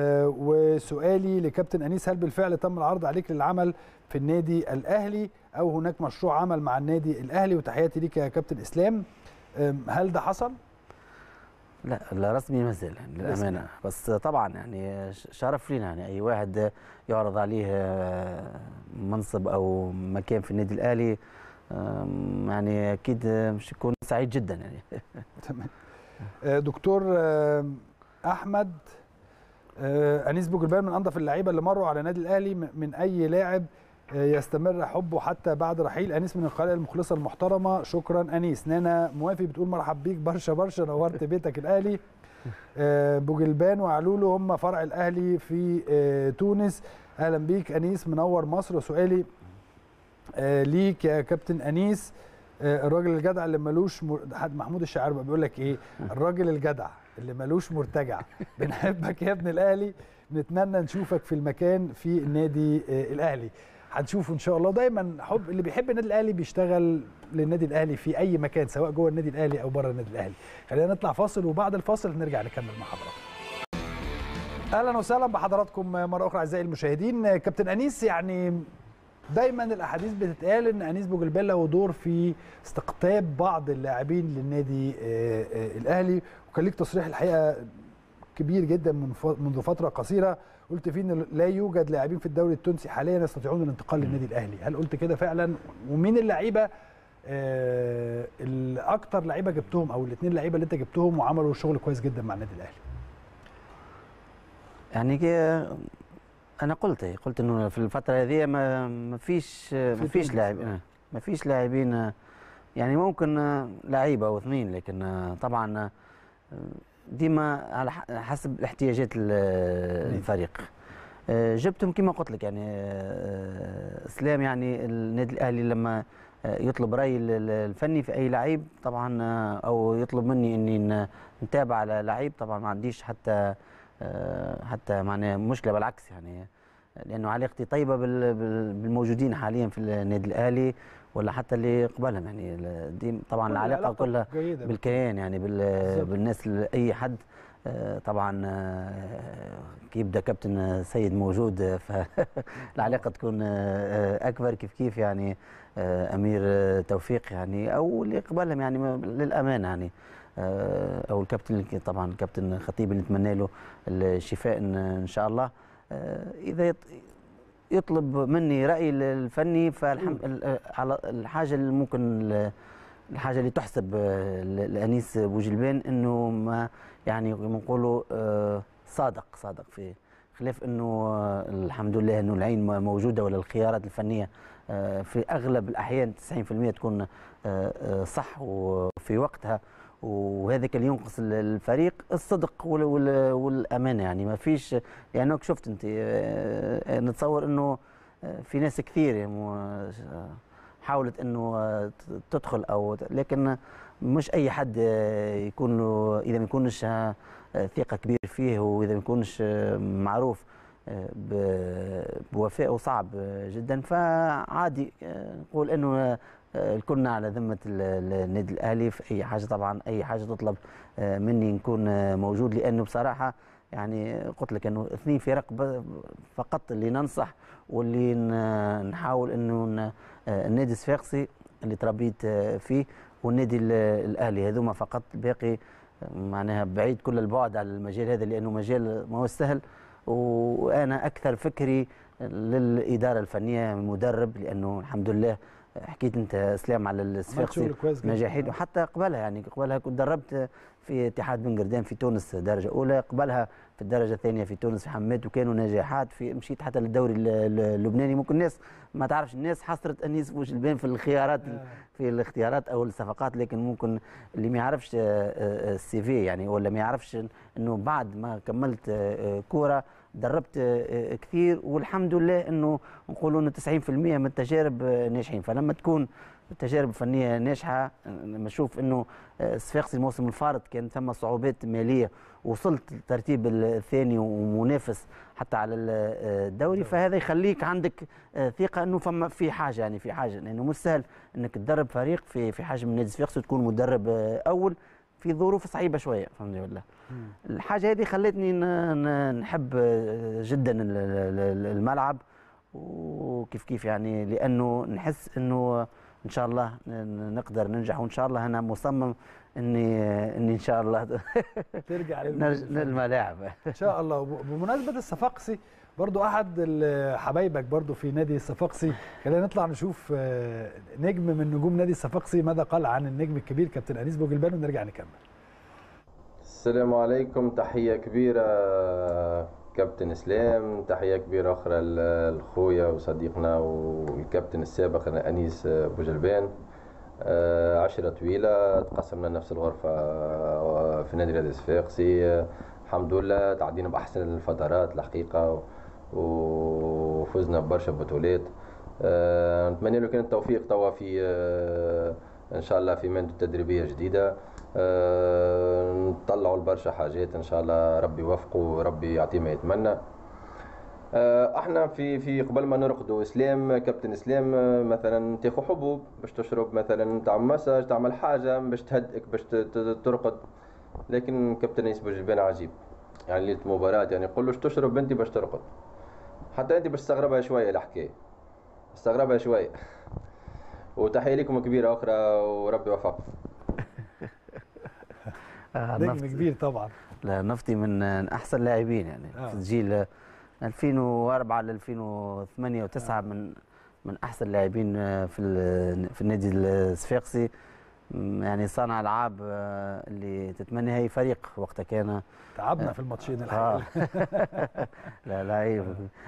وسؤالي لكابتن انيس، هل بالفعل تم العرض عليك للعمل في النادي الاهلي او هناك مشروع عمل مع النادي الاهلي؟ وتحياتي ليك يا كابتن اسلام. هل ده حصل؟ لا لا رسمي ما زال يعني للامانه، بس طبعا يعني شرف لنا يعني اي واحد يعرض عليه منصب او مكان في النادي الاهلي يعني اكيد مش يكون سعيد جدا يعني. تمام. دكتور احمد، انيس بوجلبان من انظف اللعيبه اللي مروا على النادي الاهلي، من اي لاعب يستمر حبه حتى بعد رحيل. انيس من القلائل المخلصه المحترمه. شكرا انيس. نانا موافي بتقول مرحب بيك برشا برشا، نورت بيتك الاهلي. بوجلبان وعلولو هم فرع الاهلي في تونس. اهلا بيك انيس، منور مصر. وسؤالي ليك يا كابتن انيس، الراجل الجدع اللي ملوش مر... حد محمود الشاعر بيقول لك ايه؟ الراجل الجدع اللي ملوش مرتجع. بنحبك يا ابن الاهلي، بنتمنى نشوفك في المكان في النادي الاهلي. هنشوفه ان شاء الله. دايما حب اللي بيحب النادي الاهلي بيشتغل للنادي الاهلي في اي مكان، سواء جوه النادي الاهلي او بره النادي الاهلي. خلينا نطلع فاصل، وبعد الفاصل نرجع نكمل مع حضراتكم. اهلا وسهلا بحضراتكم مره اخرى اعزائي المشاهدين. كابتن انيس، يعني دايما الاحاديث بتتقال ان انيس بوجلبان له دور في استقطاب بعض اللاعبين للنادي الاهلي، وكان ليك تصريح الحقيقه كبير جدا منذ فتره قصيره قلت فيه ان لا يوجد لاعبين في الدوري التونسي حاليا يستطيعون الانتقال للنادي الاهلي. هل قلت كده فعلا؟ ومين اللعيبه آه الاكثر لعيبه جبتهم، او الاثنين لعيبه اللي انت جبتهم وعملوا شغل كويس جدا مع النادي الاهلي؟ يعني انا قلت قلت انه في الفتره هذه ما ما فيش ما فيش لاعبين ما فيش لاعبين يعني ممكن لعيبه او اثنين، لكن طبعا ديما على حسب الاحتياجات الفريق. جبتهم كما قلت لك يعني اسلام، يعني النادي الاهلي لما يطلب رايي الفني في اي لعيب طبعا، او يطلب مني اني نتابع على لعيب، طبعا ما عنديش حتى حتى معناه مشكله، بالعكس يعني، لانه علاقتي طيبه بالموجودين حاليا في النادي الاهلي ولا حتى اللي قبلهم يعني. دي طبعا العلاقه كلها بالكيان يعني بالناس، اي حد طبعا كي يبدا كابتن سيد موجود فالعلاقه تكون اكبر كيف كيف يعني امير توفيق يعني، او اللي قبلهم يعني للامانه يعني، او الكابتن طبعا الكابتن خطيب اللي نتمنى له الشفاء ان شاء الله. اذا يطلب مني رايي الفني فالحمد على الحاجه اللي ممكن الحاجه اللي تحسب لانيس بوجلبان انه ما يعني نقولوا صادق صادق في خلاف انه الحمد لله انه العين موجوده ولا الخيارات الفنيه في اغلب الاحيان تسعين بالمئة تكون صح وفي وقتها، وهذا اللي ينقص الفريق الصدق والامانه يعني. ما فيش يعني شفت انت نتصور انه في ناس كثير حاولت انه تدخل او، لكن مش اي حد يكون له اذا ما يكونش ثقه كبير فيه واذا ما يكونش معروف بوفائه صعب جدا، فعادي نقول انه كنا على ذمه النادي الاهلي في اي حاجه. طبعا اي حاجه تطلب مني نكون موجود، لانه بصراحه يعني قلت لك انه اثنين فرق فقط اللي ننصح واللي نحاول انه النادي الصفاقسي اللي تربيت فيه والنادي الاهلي، هذوما فقط. الباقي معناها بعيد كل البعد على المجال هذا، لانه مجال ما هو سهل، وانا اكثر فكري للاداره الفنيه مدرب، لانه الحمد لله حكيت انت اسلام على الصفاقسي نجاحين، وحتى قبلها يعني قبلها كنت دربت في اتحاد بن قردان في تونس درجه اولى، قبلها في الدرجه الثانيه في تونس في حماد، وكانوا نجاحات. في مشيت حتى للدوري اللبناني. ممكن الناس ما تعرفش، الناس حصرت انيس بوجلبان في الخيارات في الاختيارات او الصفقات، لكن ممكن اللي ما يعرفش السي في يعني، ولا ما يعرفش انه بعد ما كملت كوره دربت كثير، والحمد لله انه نقولوا انه تسعين بالمئة من التجارب ناجحين. فلما تكون التجارب الفنيه ناجحه، لما اشوف انه الصفاقسي الموسم الفارط كان ثم صعوبات ماليه، وصلت الترتيب الثاني ومنافس حتى على الدوري، فهذا يخليك عندك ثقه انه فما في حاجه يعني في حاجه، لانه مش سهل انك تدرب فريق في في حجم النادي الصفاقسي وتكون مدرب اول في ظروف صعيبه شويه. الحمد لله. الحاجه هذه خلتني نحب جدا الملعب، وكيف كيف يعني، لانه نحس انه ان شاء الله نقدر ننجح، وان شاء الله انا مصمم اني اني ان شاء الله ترجع للملاعب ان شاء الله. بمناسبه الصفاقسي برضو احد حبايبك برضو في نادي الصفاقسي، خلينا نطلع نشوف نجم من نجوم نادي الصفاقسي ماذا قال عن النجم الكبير كابتن انيس بوجلبان، ونرجع نكمل. السلام عليكم، تحيه كبيره كابتن اسلام، تحيه كبيره اخرى لخويا وصديقنا والكابتن السابق انيس بوجلبان. عشرة طويله، تقسمنا نفس الغرفه في نادي الصفاقسي، الحمد لله تعدينا باحسن الفترات الحقيقه وفزنا ببرشا بطولات. نتمنى له كان التوفيق توا في ان شاء الله في مهنته التدريبيه جديده، نطلعوا لبرشا حاجات ان شاء الله، ربي يوفقه وربي يعطيه ما يتمنى. احنا في في قبل ما نرقدوا اسلام كابتن اسلام مثلا تاخذ حبوب باش تشرب، مثلا تعمل مساج، تعمل حاجه باش تهدئك باش ترقد، لكن كابتن انيس بوجلبان عجيب، يعني ليله مباراه يعني يقول له تشرب انت باش ترقد، حتى انت باش تستغربها شويه الحكايه، استغربها شويه. وتحيه لكم كبيره اخرى وربي يوفقكم. نجم كبير طبعا. لا نفتي من احسن اللاعبين يعني آه. في الجيل ألفين وأربعة ل ألفين وثمانية وتسعة آه. من من احسن اللاعبين في في النادي الصفاقسي، يعني صانع العاب اللي تتمنى هي فريق وقتها كان تعبنا في الماتشين الحقيقه. لا لا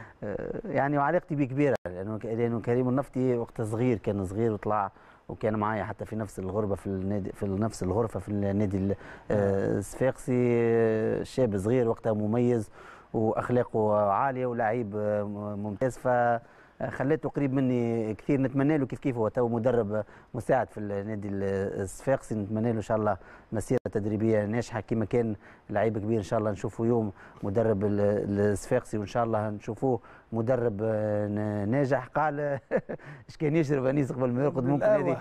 يعني وعلاقتي بيه كبيره، لانه لانه كريم النفطي وقت صغير كان صغير وطلع وكان معايا حتى في نفس الغرفه في النادي في نفس الغرفه في النادي الصفاقسي، شاب صغير وقتها مميز واخلاقه عاليه ولاعيب ممتاز، ف خليته قريب مني كثير. نتمنى له كيف كيف هو تو مدرب مساعد في النادي الصفاقسي، نتمنى له ان شاء الله مسيره تدريبيه ناجحه كما كان لعيب كبير، ان شاء الله نشوفه يوم مدرب الصفاقسي، وان شاء الله نشوفوه مدرب ناجح. قال ايش كان يشرب انيس قبل ما يرقد؟ ممكن هذه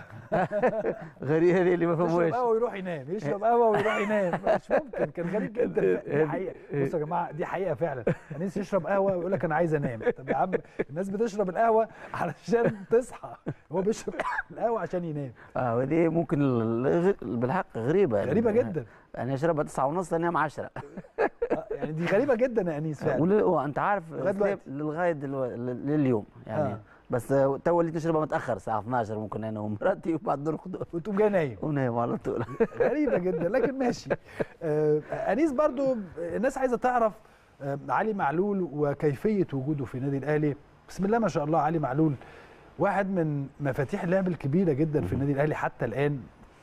غريب، هذه اللي ما فهموش. يشرب قهوه ويروح ينام، يشرب قهوه ويروح ينام، مش ممكن، كان غريب جدا. دي حقيقه، بصوا يا جماعه دي حقيقه فعلا. انيس يشرب قهوه ويقول لك انا عايز انام. طب يا عم الناس بتشرب القهوه علشان تصحى، هو بيشرب القهوه عشان ينام. اه ودي ممكن بالحق غريبه غريبه جدا. انا اشربها تسعة ونص انام عشرة. يعني دي غريبه جدا يا انيس فعلا. وانت عارف لغايه لليوم يعني آه. بس تو اللي تشربها متاخر الساعه اثناشر ممكن انا ومراتي وبعد نرقد وتقوم جاي نايم ونايم على طول. غريبه جدا لكن ماشي. آه انيس برضو الناس عايزه تعرف آه علي معلول وكيفيه وجوده في النادي الاهلي. بسم الله ما شاء الله، علي معلول واحد من مفاتيح اللعب الكبيره جدا في النادي الاهلي حتى الان،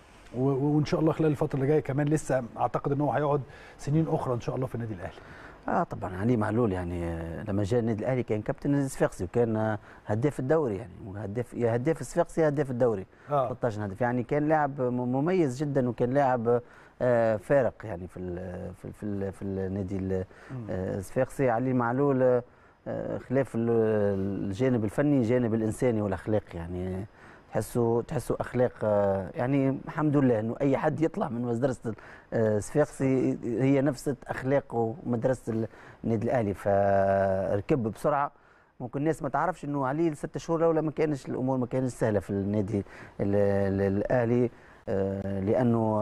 وان شاء الله خلال الفتره اللي جايه كمان لسه اعتقد ان هو هيقعد سنين اخرى ان شاء الله في الني الاهلي. اه طبعا علي معلول يعني لما جاء النادي الاهلي كان كابتن الصفاقسي وكان هداف الدوري، يعني هداف يا هداف الصفاقسي يا هداف الدوري آه. ثلاثة عشر هدف، يعني كان لاعب مميز جدا وكان لاعب آه فارق يعني في ال في ال في, ال في النادي الصفاقسي. علي معلول آه خلاف الجانب الفني جانب الانساني والاخلاق، يعني تحسوا تحسوا اخلاق يعني الحمد لله انه اي حد يطلع من مدرسه الصفاقسي هي نفس اخلاق ومدرسه النادي الاهلي، فركب بسرعه. ممكن الناس ما تعرفش انه علي ست شهور الاولى ما كانش الامور ما كانش سهله في النادي الاهلي، لانه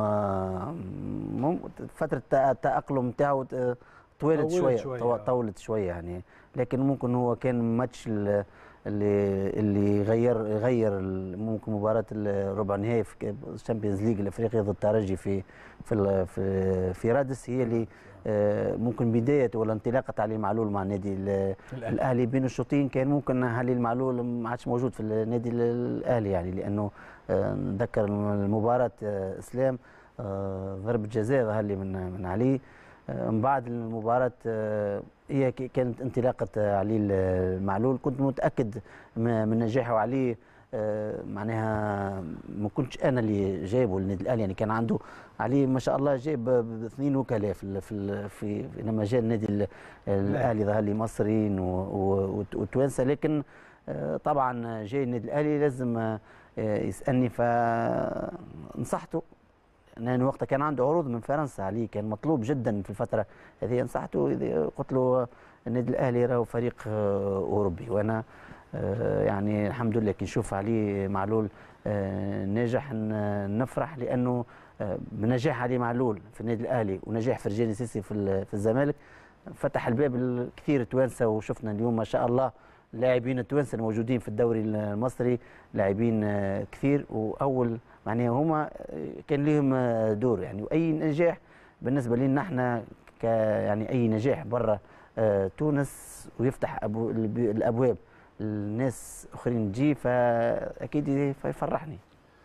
فتره التاقلم نتاعو طولت شويه شوية. طولت شويه يعني، لكن ممكن هو كان ماتش اللي اللي غير غير ممكن مباراه الربع النهائي في الشامبيونز ليج الافريقي ضد الترجي في في في, في رادس، هي اللي ممكن بدايه ولا انطلاقه علي معلول مع النادي الاهلي. بين الشوطين كان ممكن علي معلول ما عادش موجود في النادي الاهلي، يعني لانه نذكر المباراه اسلام ضربه جزاء ظهر لي من من علي. من بعد المباراة هي كانت انطلاقة علي المعلول، كنت متأكد من نجاحه. علي معناها ما كنتش أنا اللي جايبه للنادي الأهلي، يعني كان عنده علي ما شاء الله جايب اثنين وكلاء في في في لما جاء النادي الأهلي ظهر لي مصريين وتوانسة، لكن طبعا جاي النادي الأهلي لازم يسألني فنصحته. لأنه وقتها كان عنده عروض من فرنسا عليه، كان مطلوب جدا في الفترة هذه. نصحته قلت له النادي الأهلي راهو فريق أوروبي، وأنا يعني الحمد لله كي نشوف علي معلول ناجح نفرح، لانه بنجاح علي معلول في النادي الاهلي ونجاح فرجاني سيسي في في الزمالك فتح الباب لكثير توانسه، وشفنا اليوم ما شاء الله اللاعبين التوانسه الموجودين في الدوري المصري لاعبين كثير، واول معناها هما كان لهم دور يعني. واي نجاح بالنسبه لنا احنا ك يعني اي نجاح برا تونس ويفتح أبو الابواب الناس اخرين تجي فاكيد يفرحني.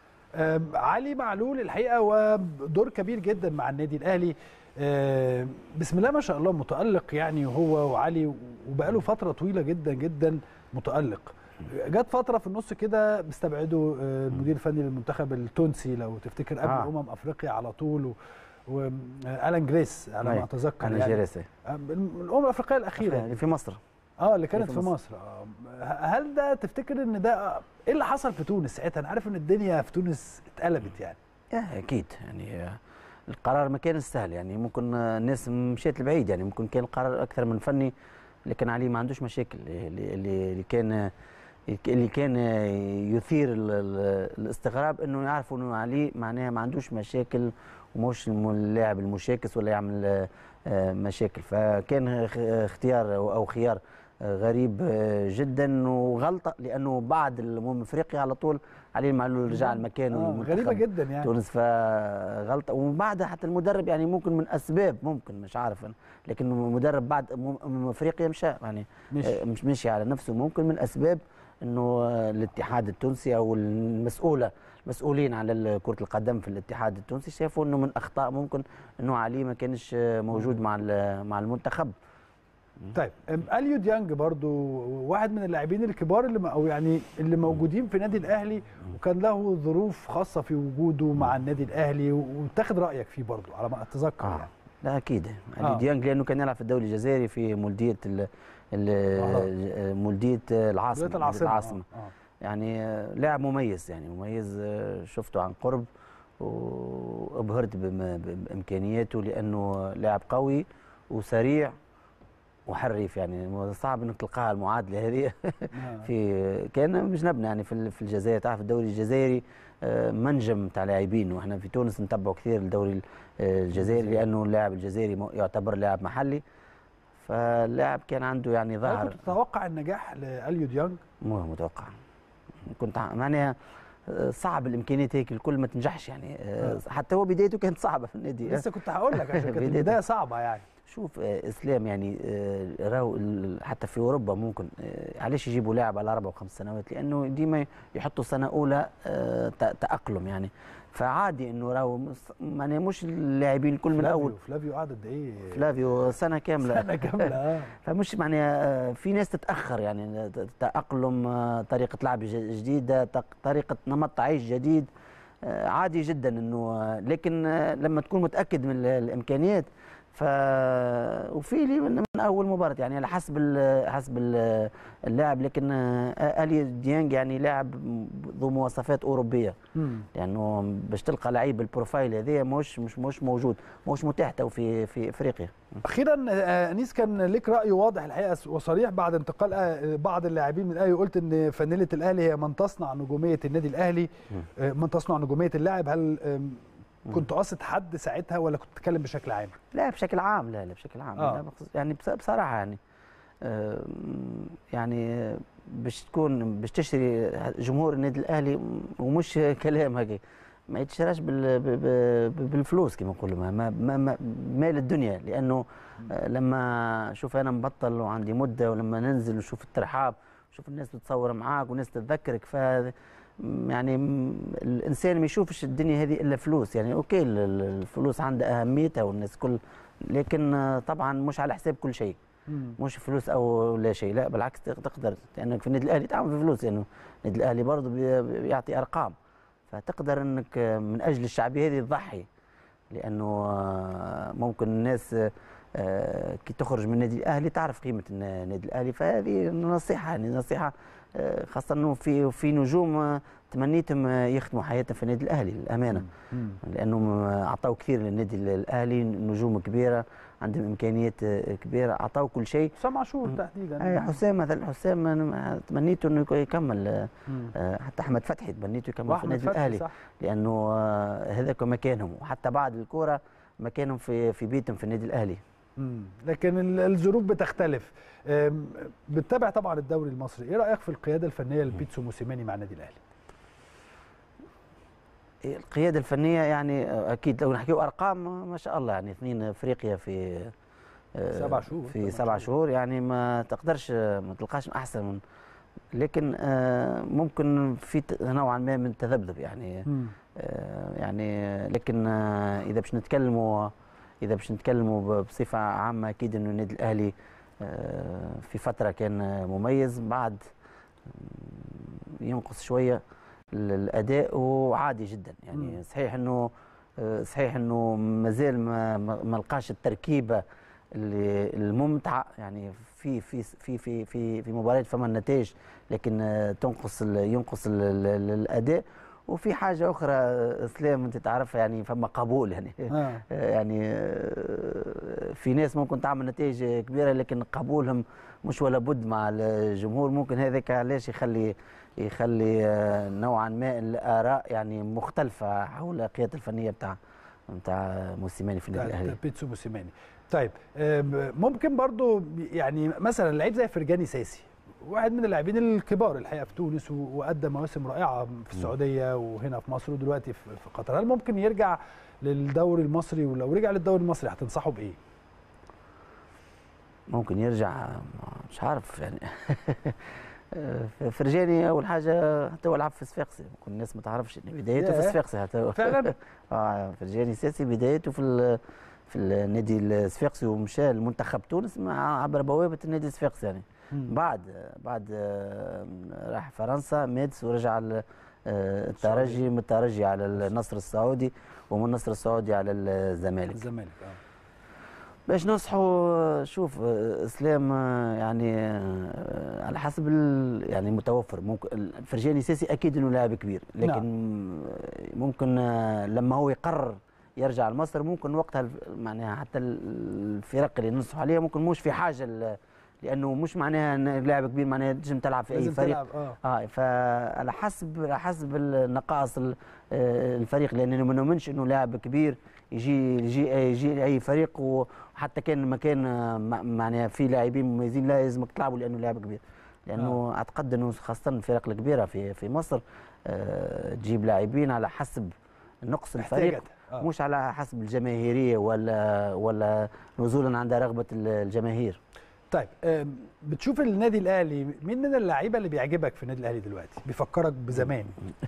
علي معلول الحقيقه ودور كبير جدا مع النادي الاهلي، بسم الله ما شاء الله متالق يعني هو وعلي، وبقاله فتره طويله جدا جدا متالق. جت فتره في النص كده بيستبعدوا المدير الفني للمنتخب التونسي لو تفتكر قبل آه. امم افريقيا على طول، والان جريس على ما اتذكر يعني جريس الامم الافريقيه الاخيره اللي في مصر اه اللي كانت في مصر, مصر. آه. هل ده تفتكر ان ده ايه اللي حصل في تونس ساعتها؟ انا عارف ان الدنيا في تونس اتقلبت يعني. اكيد يعني القرار ما كان سهل يعني، ممكن الناس مشيت لبعيد يعني، ممكن كان القرار اكثر من فني، لكن علي ما عندوش مشاكل. اللي اللي كان اللي كان يثير الاستغراب انه يعرفوا انه علي معناها ما عندوش مشاكل ومش اللاعب المشاكس ولا يعمل مشاكل، فكان اختيار او خيار غريب جدا وغلطه، لانه بعد الامم افريقيا على طول علي معلول رجع لمكانه آه غريبه جدا يعني تونس، فغلطه. وبعدها حتى المدرب يعني ممكن من اسباب ممكن مش عارف أنا، لكن المدرب بعد امم افريقيا مشى يعني مش مش مشي على نفسه، ممكن من اسباب انه الاتحاد التونسي او المسؤوله المسؤولين على كره القدم في الاتحاد التونسي شافوا انه من اخطاء ممكن انه علي ما كانش موجود مع مع المنتخب. طيب اليو ديانج برضو واحد من اللاعبين الكبار اللي او يعني اللي موجودين في النادي الاهلي، وكان له ظروف خاصه في وجوده مع النادي الاهلي، وتاخد رايك فيه برضو على ما اتذكر. آه. يعني لا اكيد اليو آه. ديانج لانه كان يلعب في الدوري الجزائري في مولديه مولديه العاصمه العاصمه, العاصمة. آه. آه. يعني لاعب مميز يعني مميز، شفته عن قرب وابهرت بامكانياته، لانه لاعب قوي وسريع وحريف يعني، صعب انك تلقاها المعادله هذه في كان مش نبنى يعني في الجزائر. تعرف الدوري الجزائري منجم تاع لاعبين، واحنا في تونس نتبعوا كثير الدوري الجزائري لانه اللاعب الجزائري يعتبر لاعب محلي، فاللاعب كان عنده يعني ظهر. كنت تتوقع النجاح لاليو ديانج؟ مو متوقع، كنت معناها صعب الامكانيات هيك الكل ما تنجحش يعني. آه. حتى هو بدايته كانت صعبه في النادي. لسه كنت هقول لك عشان كانت البدايه صعبه يعني. شوف اسلام يعني راهو حتى في اوروبا ممكن علاش يجيبوا لاعب على اربع وخمس سنوات؟ لانه ديما يحطوا سنه اولى تاقلم يعني، فعادي انه راهو يعني مش اللاعبين الكل من الاول. فلافيو قعد قد ايه؟ فلافيو سنه كامله سنه كامله اه فمش معناها في ناس تتاخر يعني، تاقلم طريقه لعب جديده، طريقه نمط عيش جديد، عادي جدا انه، لكن لما تكون متاكد من الامكانيات ف وفي لي من اول مباراه يعني على حسب ال حسب ال اللاعب، لكن الي ديانج يعني لاعب ذو مواصفات اوروبيه، لانه يعني باش تلقى لعيب البروفايل هذا مش مش مش موجود، مش متاح تو في في افريقيا. اخيرا انيس، كان لك راي واضح الحقيقه وصريح بعد انتقال بعض اللاعبين من الاهلي، قلت ان فانيله الاهلي هي من تصنع نجوميه النادي الاهلي، من تصنع نجوميه اللاعب. هل كنت قاصد حد ساعتها ولا كنت بتتكلم بشكل عام؟ لا بشكل عام، لا لا بشكل عام آه. لا يعني بصراحه يعني آه يعني باش تكون باش تشتري جمهور النادي الاهلي ومش كلام هكا، ما يتشراش بالفلوس كما نقولوا، ما ما ما مال الدنيا، لانه آه لما شوف انا مبطل وعندي مده، ولما ننزل وشوف الترحاب وشوف الناس بتصور معاك وناس تتذكرك، ف يعني الانسان ما يشوفش الدنيا هذه الا فلوس يعني. اوكي الفلوس عندها اهميتها والناس كل، لكن طبعا مش على حساب كل شيء، مش فلوس او لا شيء، لا بالعكس تقدر، لانك في النادي الاهلي تعمل في فلوس، لانه يعني النادي الاهلي برضه بيعطي ارقام، فتقدر انك من اجل الشعبيه هذه تضحي، لانه ممكن الناس كي تخرج من النادي الاهلي تعرف قيمه النادي الاهلي. فهذه نصيحه يعني نصيحه خاصه انه في في نجوم تمنيتهم يختموا حياتهم في النادي الاهلي للامانه، لانهم اعطوا كثير للنادي الاهلي، نجوم كبيره عندهم امكانيات كبيره، اعطوا كل شيء. حسام عاشور تحديدا. اي حسام مثلا، حسام تمنيته انه يكمل، حتى احمد فتحي تمنيته يكمل في النادي الاهلي، صح. لانه هذاك مكانهم، وحتى بعد الكوره مكانهم في في بيتهم في النادي الاهلي. امم لكن الظروف بتختلف. بتتابع طبعا الدوري المصري، ايه رايك في القياده الفنيه لبيتسو موسيماني مع النادي الاهلي؟ القياده الفنيه يعني اكيد لو نحكيو ارقام ما شاء الله، يعني اثنين افريقيا في سبع شهور في سبع شهور، يعني ما تقدرش ما تلقاش احسن من، لكن ممكن في نوعا ما من تذبذب يعني م. يعني لكن اذا باش نتكلموا اذا باش نتكلموا بصفه عامه اكيد انه النادي الاهلي في فتره كان مميز، بعد ينقص شويه الاداء وعادي جدا يعني. صحيح انه صحيح انه مازال ما ما لقاش التركيبه الممتعه يعني في في في في في في مباريات فما النتائج، لكن تنقص ينقص الاداء. وفي حاجه اخرى اسلام انت تعرفها يعني، فما قبول يعني آه. يعني في ناس ممكن تعمل نتائج كبيره لكن قبولهم مش ولا بد مع الجمهور، ممكن هذاك علاش يخلي يخلي نوعا ما الاراء يعني مختلفه حول القياده الفنيه بتاع بتاع موسيماني في النادي الاهلي، بيتسو موسيماني. طيب ممكن برضو يعني مثلا لعيب زي فرجاني ساسي، واحد من اللاعبين الكبار الحقيقه في تونس، وادى مواسم رائعه في السعوديه وهنا في مصر ودلوقتي في قطر، هل ممكن يرجع للدوري المصري؟ ولو رجع للدوري المصري هتنصحه بايه؟ ممكن يرجع مش عارف يعني فرجاني اول حاجه حتى هو لعب في صفاقسي، ممكن الناس ما تعرفش ان بدايته في صفاقسي حتى فعلا. اه فرجاني ساسي بدايته في في النادي الصفاقسي، ومشى لمنتخب تونس مع عبر بوابه النادي الصفاقسي يعني. مم. بعد بعد راح فرنسا ميدس ورجع الترجي، من الترجي على النصر السعودي، ومن النصر السعودي على الزمالك. الزمالك اه. باش نصحوا شوف اسلام يعني على حسب يعني المتوفر. ممكن فرجاني ساسي اكيد انه لاعب كبير، لكن نعم. ممكن لما هو يقرر يرجع لمصر ممكن وقتها معناها حتى الفرق اللي ننصحوا عليها ممكن مش في حاجه، لانه مش معناها ان لاعب كبير معناها تنجم تلعب في اي فريق. اه, آه فعلى حسب على حسب النقائص الفريق، لانه ما نؤمنش انه لاعب كبير يجي يجي يجي اي فريق، وحتى كان مكان معناها في لاعبين مميزين لا لازمك تلعبوا لانه لاعب كبير، لانه آه. اعتقد انه خاصه الفرق الكبيره في في مصر آه تجيب لاعبين على حسب نقص الفريق، آه. مش على حسب الجماهيريه ولا ولا نزولا عند رغبه الجماهير. طيب بتشوف النادي الاهلي مين من اللعيبه اللي بيعجبك في النادي الاهلي دلوقتي بيفكرك بزمان؟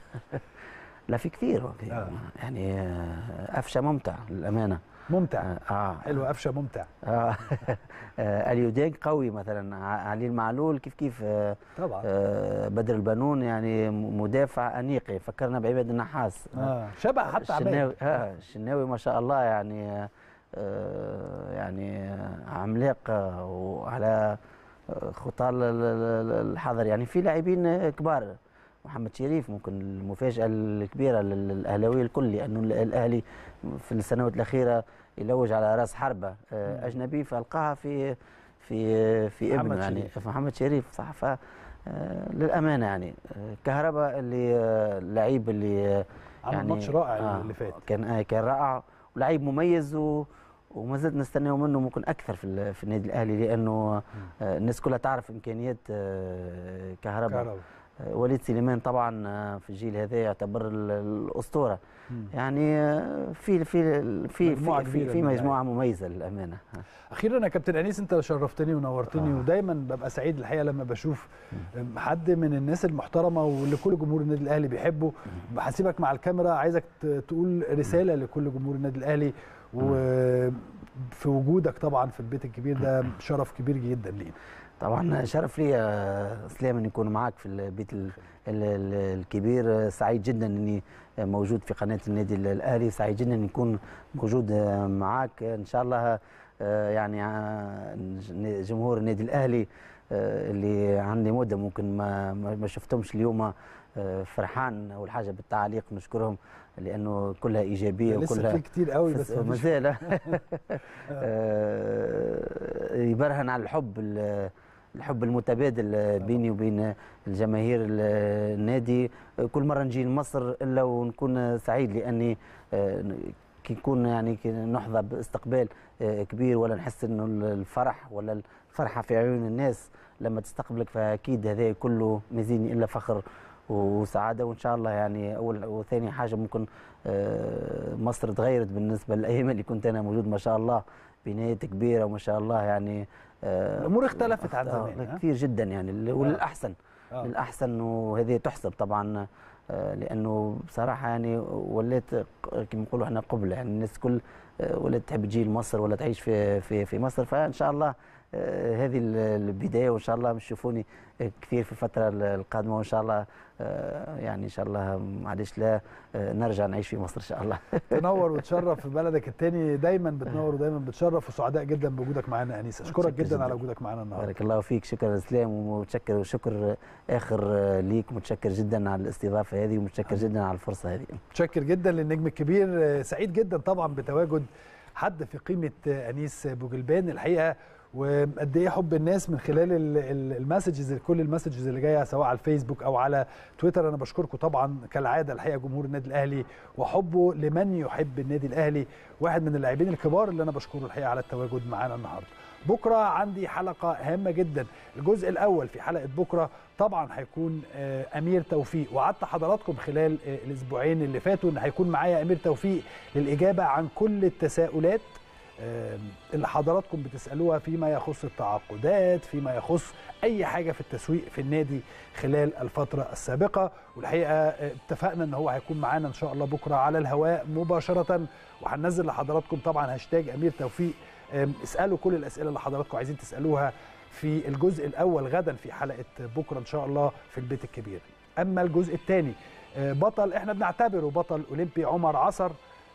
لا في كثير آه. يعني قفشه ممتع للامانه. ممتع اه حلو قفشه ممتع. اه اليودينج قوي مثلا، علي المعلول كيف كيف طبعا. آه بدر البنون يعني مدافع انيق، فكرنا بعباد النحاس اه شبه حتى عماد. اه الشناوي ما شاء الله يعني آه يعني عملاق وعلى خطى الحذر يعني. في لاعبين كبار، محمد شريف ممكن المفاجاه الكبيره للاهلاويه الكل، لانه الاهلي في السنوات الاخيره يلوج على راس حربه اجنبي، فالقاها في في في ابنه يعني في محمد شريف صح. ف للامانه يعني كهرباء اللي اللعيب اللي عمل يعني ماتش رائع آه اللي فات، كان كان رائع ولعيب مميز، و وما زلت نستناو منه ممكن اكثر في في النادي الاهلي، لانه الناس كلها تعرف امكانيات كهرباء. وليد سليمان طبعا في الجيل هذا يعتبر الاسطوره يعني. في في في في في, في مجموعه مميزه للامانه. اخيرا يا كابتن انيس انت شرفتني ونورتني آه. ودايما ببقى سعيد الحقيقه لما بشوف حد من الناس المحترمه واللي كل جمهور النادي الاهلي بيحبه. بحاسبك مع الكاميرا، عايزك تقول رساله لكل جمهور النادي الاهلي، و في وجودك طبعا في البيت الكبير ده شرف كبير جدا لينا. طبعا شرف لي يا اسلام ان يكون معاك في البيت ال ال ال الكبير. سعيد جدا اني موجود في قناه النادي الاهلي، سعيد جدا ان يكون موجود معاك. ان شاء الله يعني جمهور النادي الاهلي اللي عندي مده ممكن ما ما شفتهمش اليوم، فرحان. اول حاجه بالتعليق نشكرهم لانه كلها ايجابيه لسه وكلها في كتير قوي بس ما زال يبرهن على الحب الحب المتبادل بيني وبين الجماهير النادي. كل مره نجي لمصر الا ونكون سعيد لاني كي نكون يعني كي نحظى باستقبال كبير ولا نحس انه الفرح ولا الفرحه في عيون الناس لما تستقبلك، فاكيد هذا كله مزيني الا فخر وسعاده. وان شاء الله يعني اول وثاني حاجه ممكن مصر تغيرت بالنسبه للايام اللي كنت انا موجود، ما شاء الله بنايه كبيره وما شاء الله يعني الامور اختلفت عن زمان كثير جدا يعني وللاحسن آه. للاحسن، وهذه تحسب طبعا لانه بصراحه يعني ولات كما نقولوا احنا قبله، يعني الناس كل ولات تحب تجي لمصر ولا تعيش في في في مصر. فان شاء الله هذه البدايه وان شاء الله بتشوفوني كثير في الفتره القادمه، وان شاء الله يعني ان شاء الله معلش لا نرجع نعيش في مصر ان شاء الله. تنور وتشرف في بلدك الثاني، دايما بتنور ودايما بتشرف، وسعداء جدا بوجودك معانا انيس. اشكرك جدا, جدا على وجودك معانا النهارده. بارك الله فيك، شكرا اسلام، ومتشكر وشكر اخر ليك، متشكر جدا على الاستضافه هذه ومتشكر جدا على الفرصه هذه. متشكر جدا للنجم الكبير، سعيد جدا طبعا بتواجد حد في قيمه انيس بوجلبان الحقيقه، وقد ايه حب الناس من خلال المسجز، كل المسجز اللي جايه سواء على الفيسبوك او على تويتر. انا بشكركم طبعا كالعاده الحقيقه جمهور النادي الاهلي وحبه لمن يحب النادي الاهلي، واحد من اللاعبين الكبار اللي انا بشكره الحقيقه على التواجد معانا النهارده. بكره عندي حلقه هامه جدا، الجزء الاول في حلقه بكره طبعا هيكون امير توفيق، وعدت حضراتكم خلال الاسبوعين اللي فاتوا ان هيكون معايا امير توفيق للاجابه عن كل التساؤلات اللي حضراتكم بتسألوها فيما يخص التعاقدات، فيما يخص أي حاجة في التسويق في النادي خلال الفترة السابقة. والحقيقة اتفقنا أن هو هيكون معانا إن شاء الله بكرة على الهواء مباشرة، وهننزل لحضراتكم طبعا هاشتاج أمير توفيق. اسألوا كل الأسئلة اللي حضراتكم عايزين تسألوها في الجزء الأول غدا في حلقة بكرة إن شاء الله في البيت الكبير. أما الجزء الثاني بطل احنا بنعتبره بطل أولمبي عمر عصر،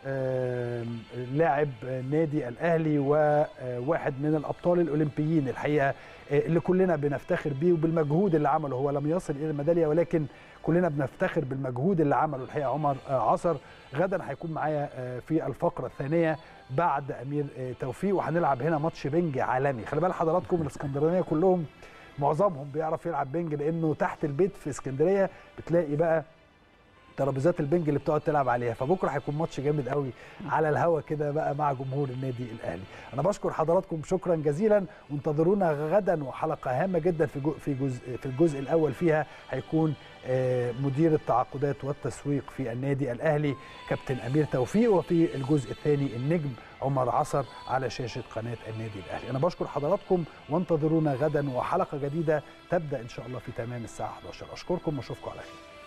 لاعب نادي الأهلي وواحد من الأبطال الأولمبيين الحقيقة اللي كلنا بنفتخر بيه وبالمجهود اللي عمله. هو لم يصل إلى الميدالية ولكن كلنا بنفتخر بالمجهود اللي عمله الحقيقة عمر عصر. غدا هيكون معايا في الفقرة الثانية بعد أمير توفيق، وهنلعب هنا ماتش بنج عالمي. خلي بال حضراتكم الاسكندرانية كلهم معظمهم بيعرف يلعب بنج، لأنه تحت البيت في اسكندرية بتلاقي بقى ترابيزات البنج اللي بتقعد تلعب عليها. فبكره هيكون ماتش جامد قوي على الهوا كده بقى مع جمهور النادي الاهلي. انا بشكر حضراتكم شكرا جزيلا، وانتظرونا غدا وحلقه هامه جدا في في جزء في الجزء الاول فيها هيكون مدير التعاقدات والتسويق في النادي الاهلي كابتن امير توفيق، وفي الجزء الثاني النجم عمر عصر على شاشه قناه النادي الاهلي. انا بشكر حضراتكم وانتظرونا غدا وحلقه جديده تبدا ان شاء الله في تمام الساعه احدى عشر. اشكركم واشوفكم على خير.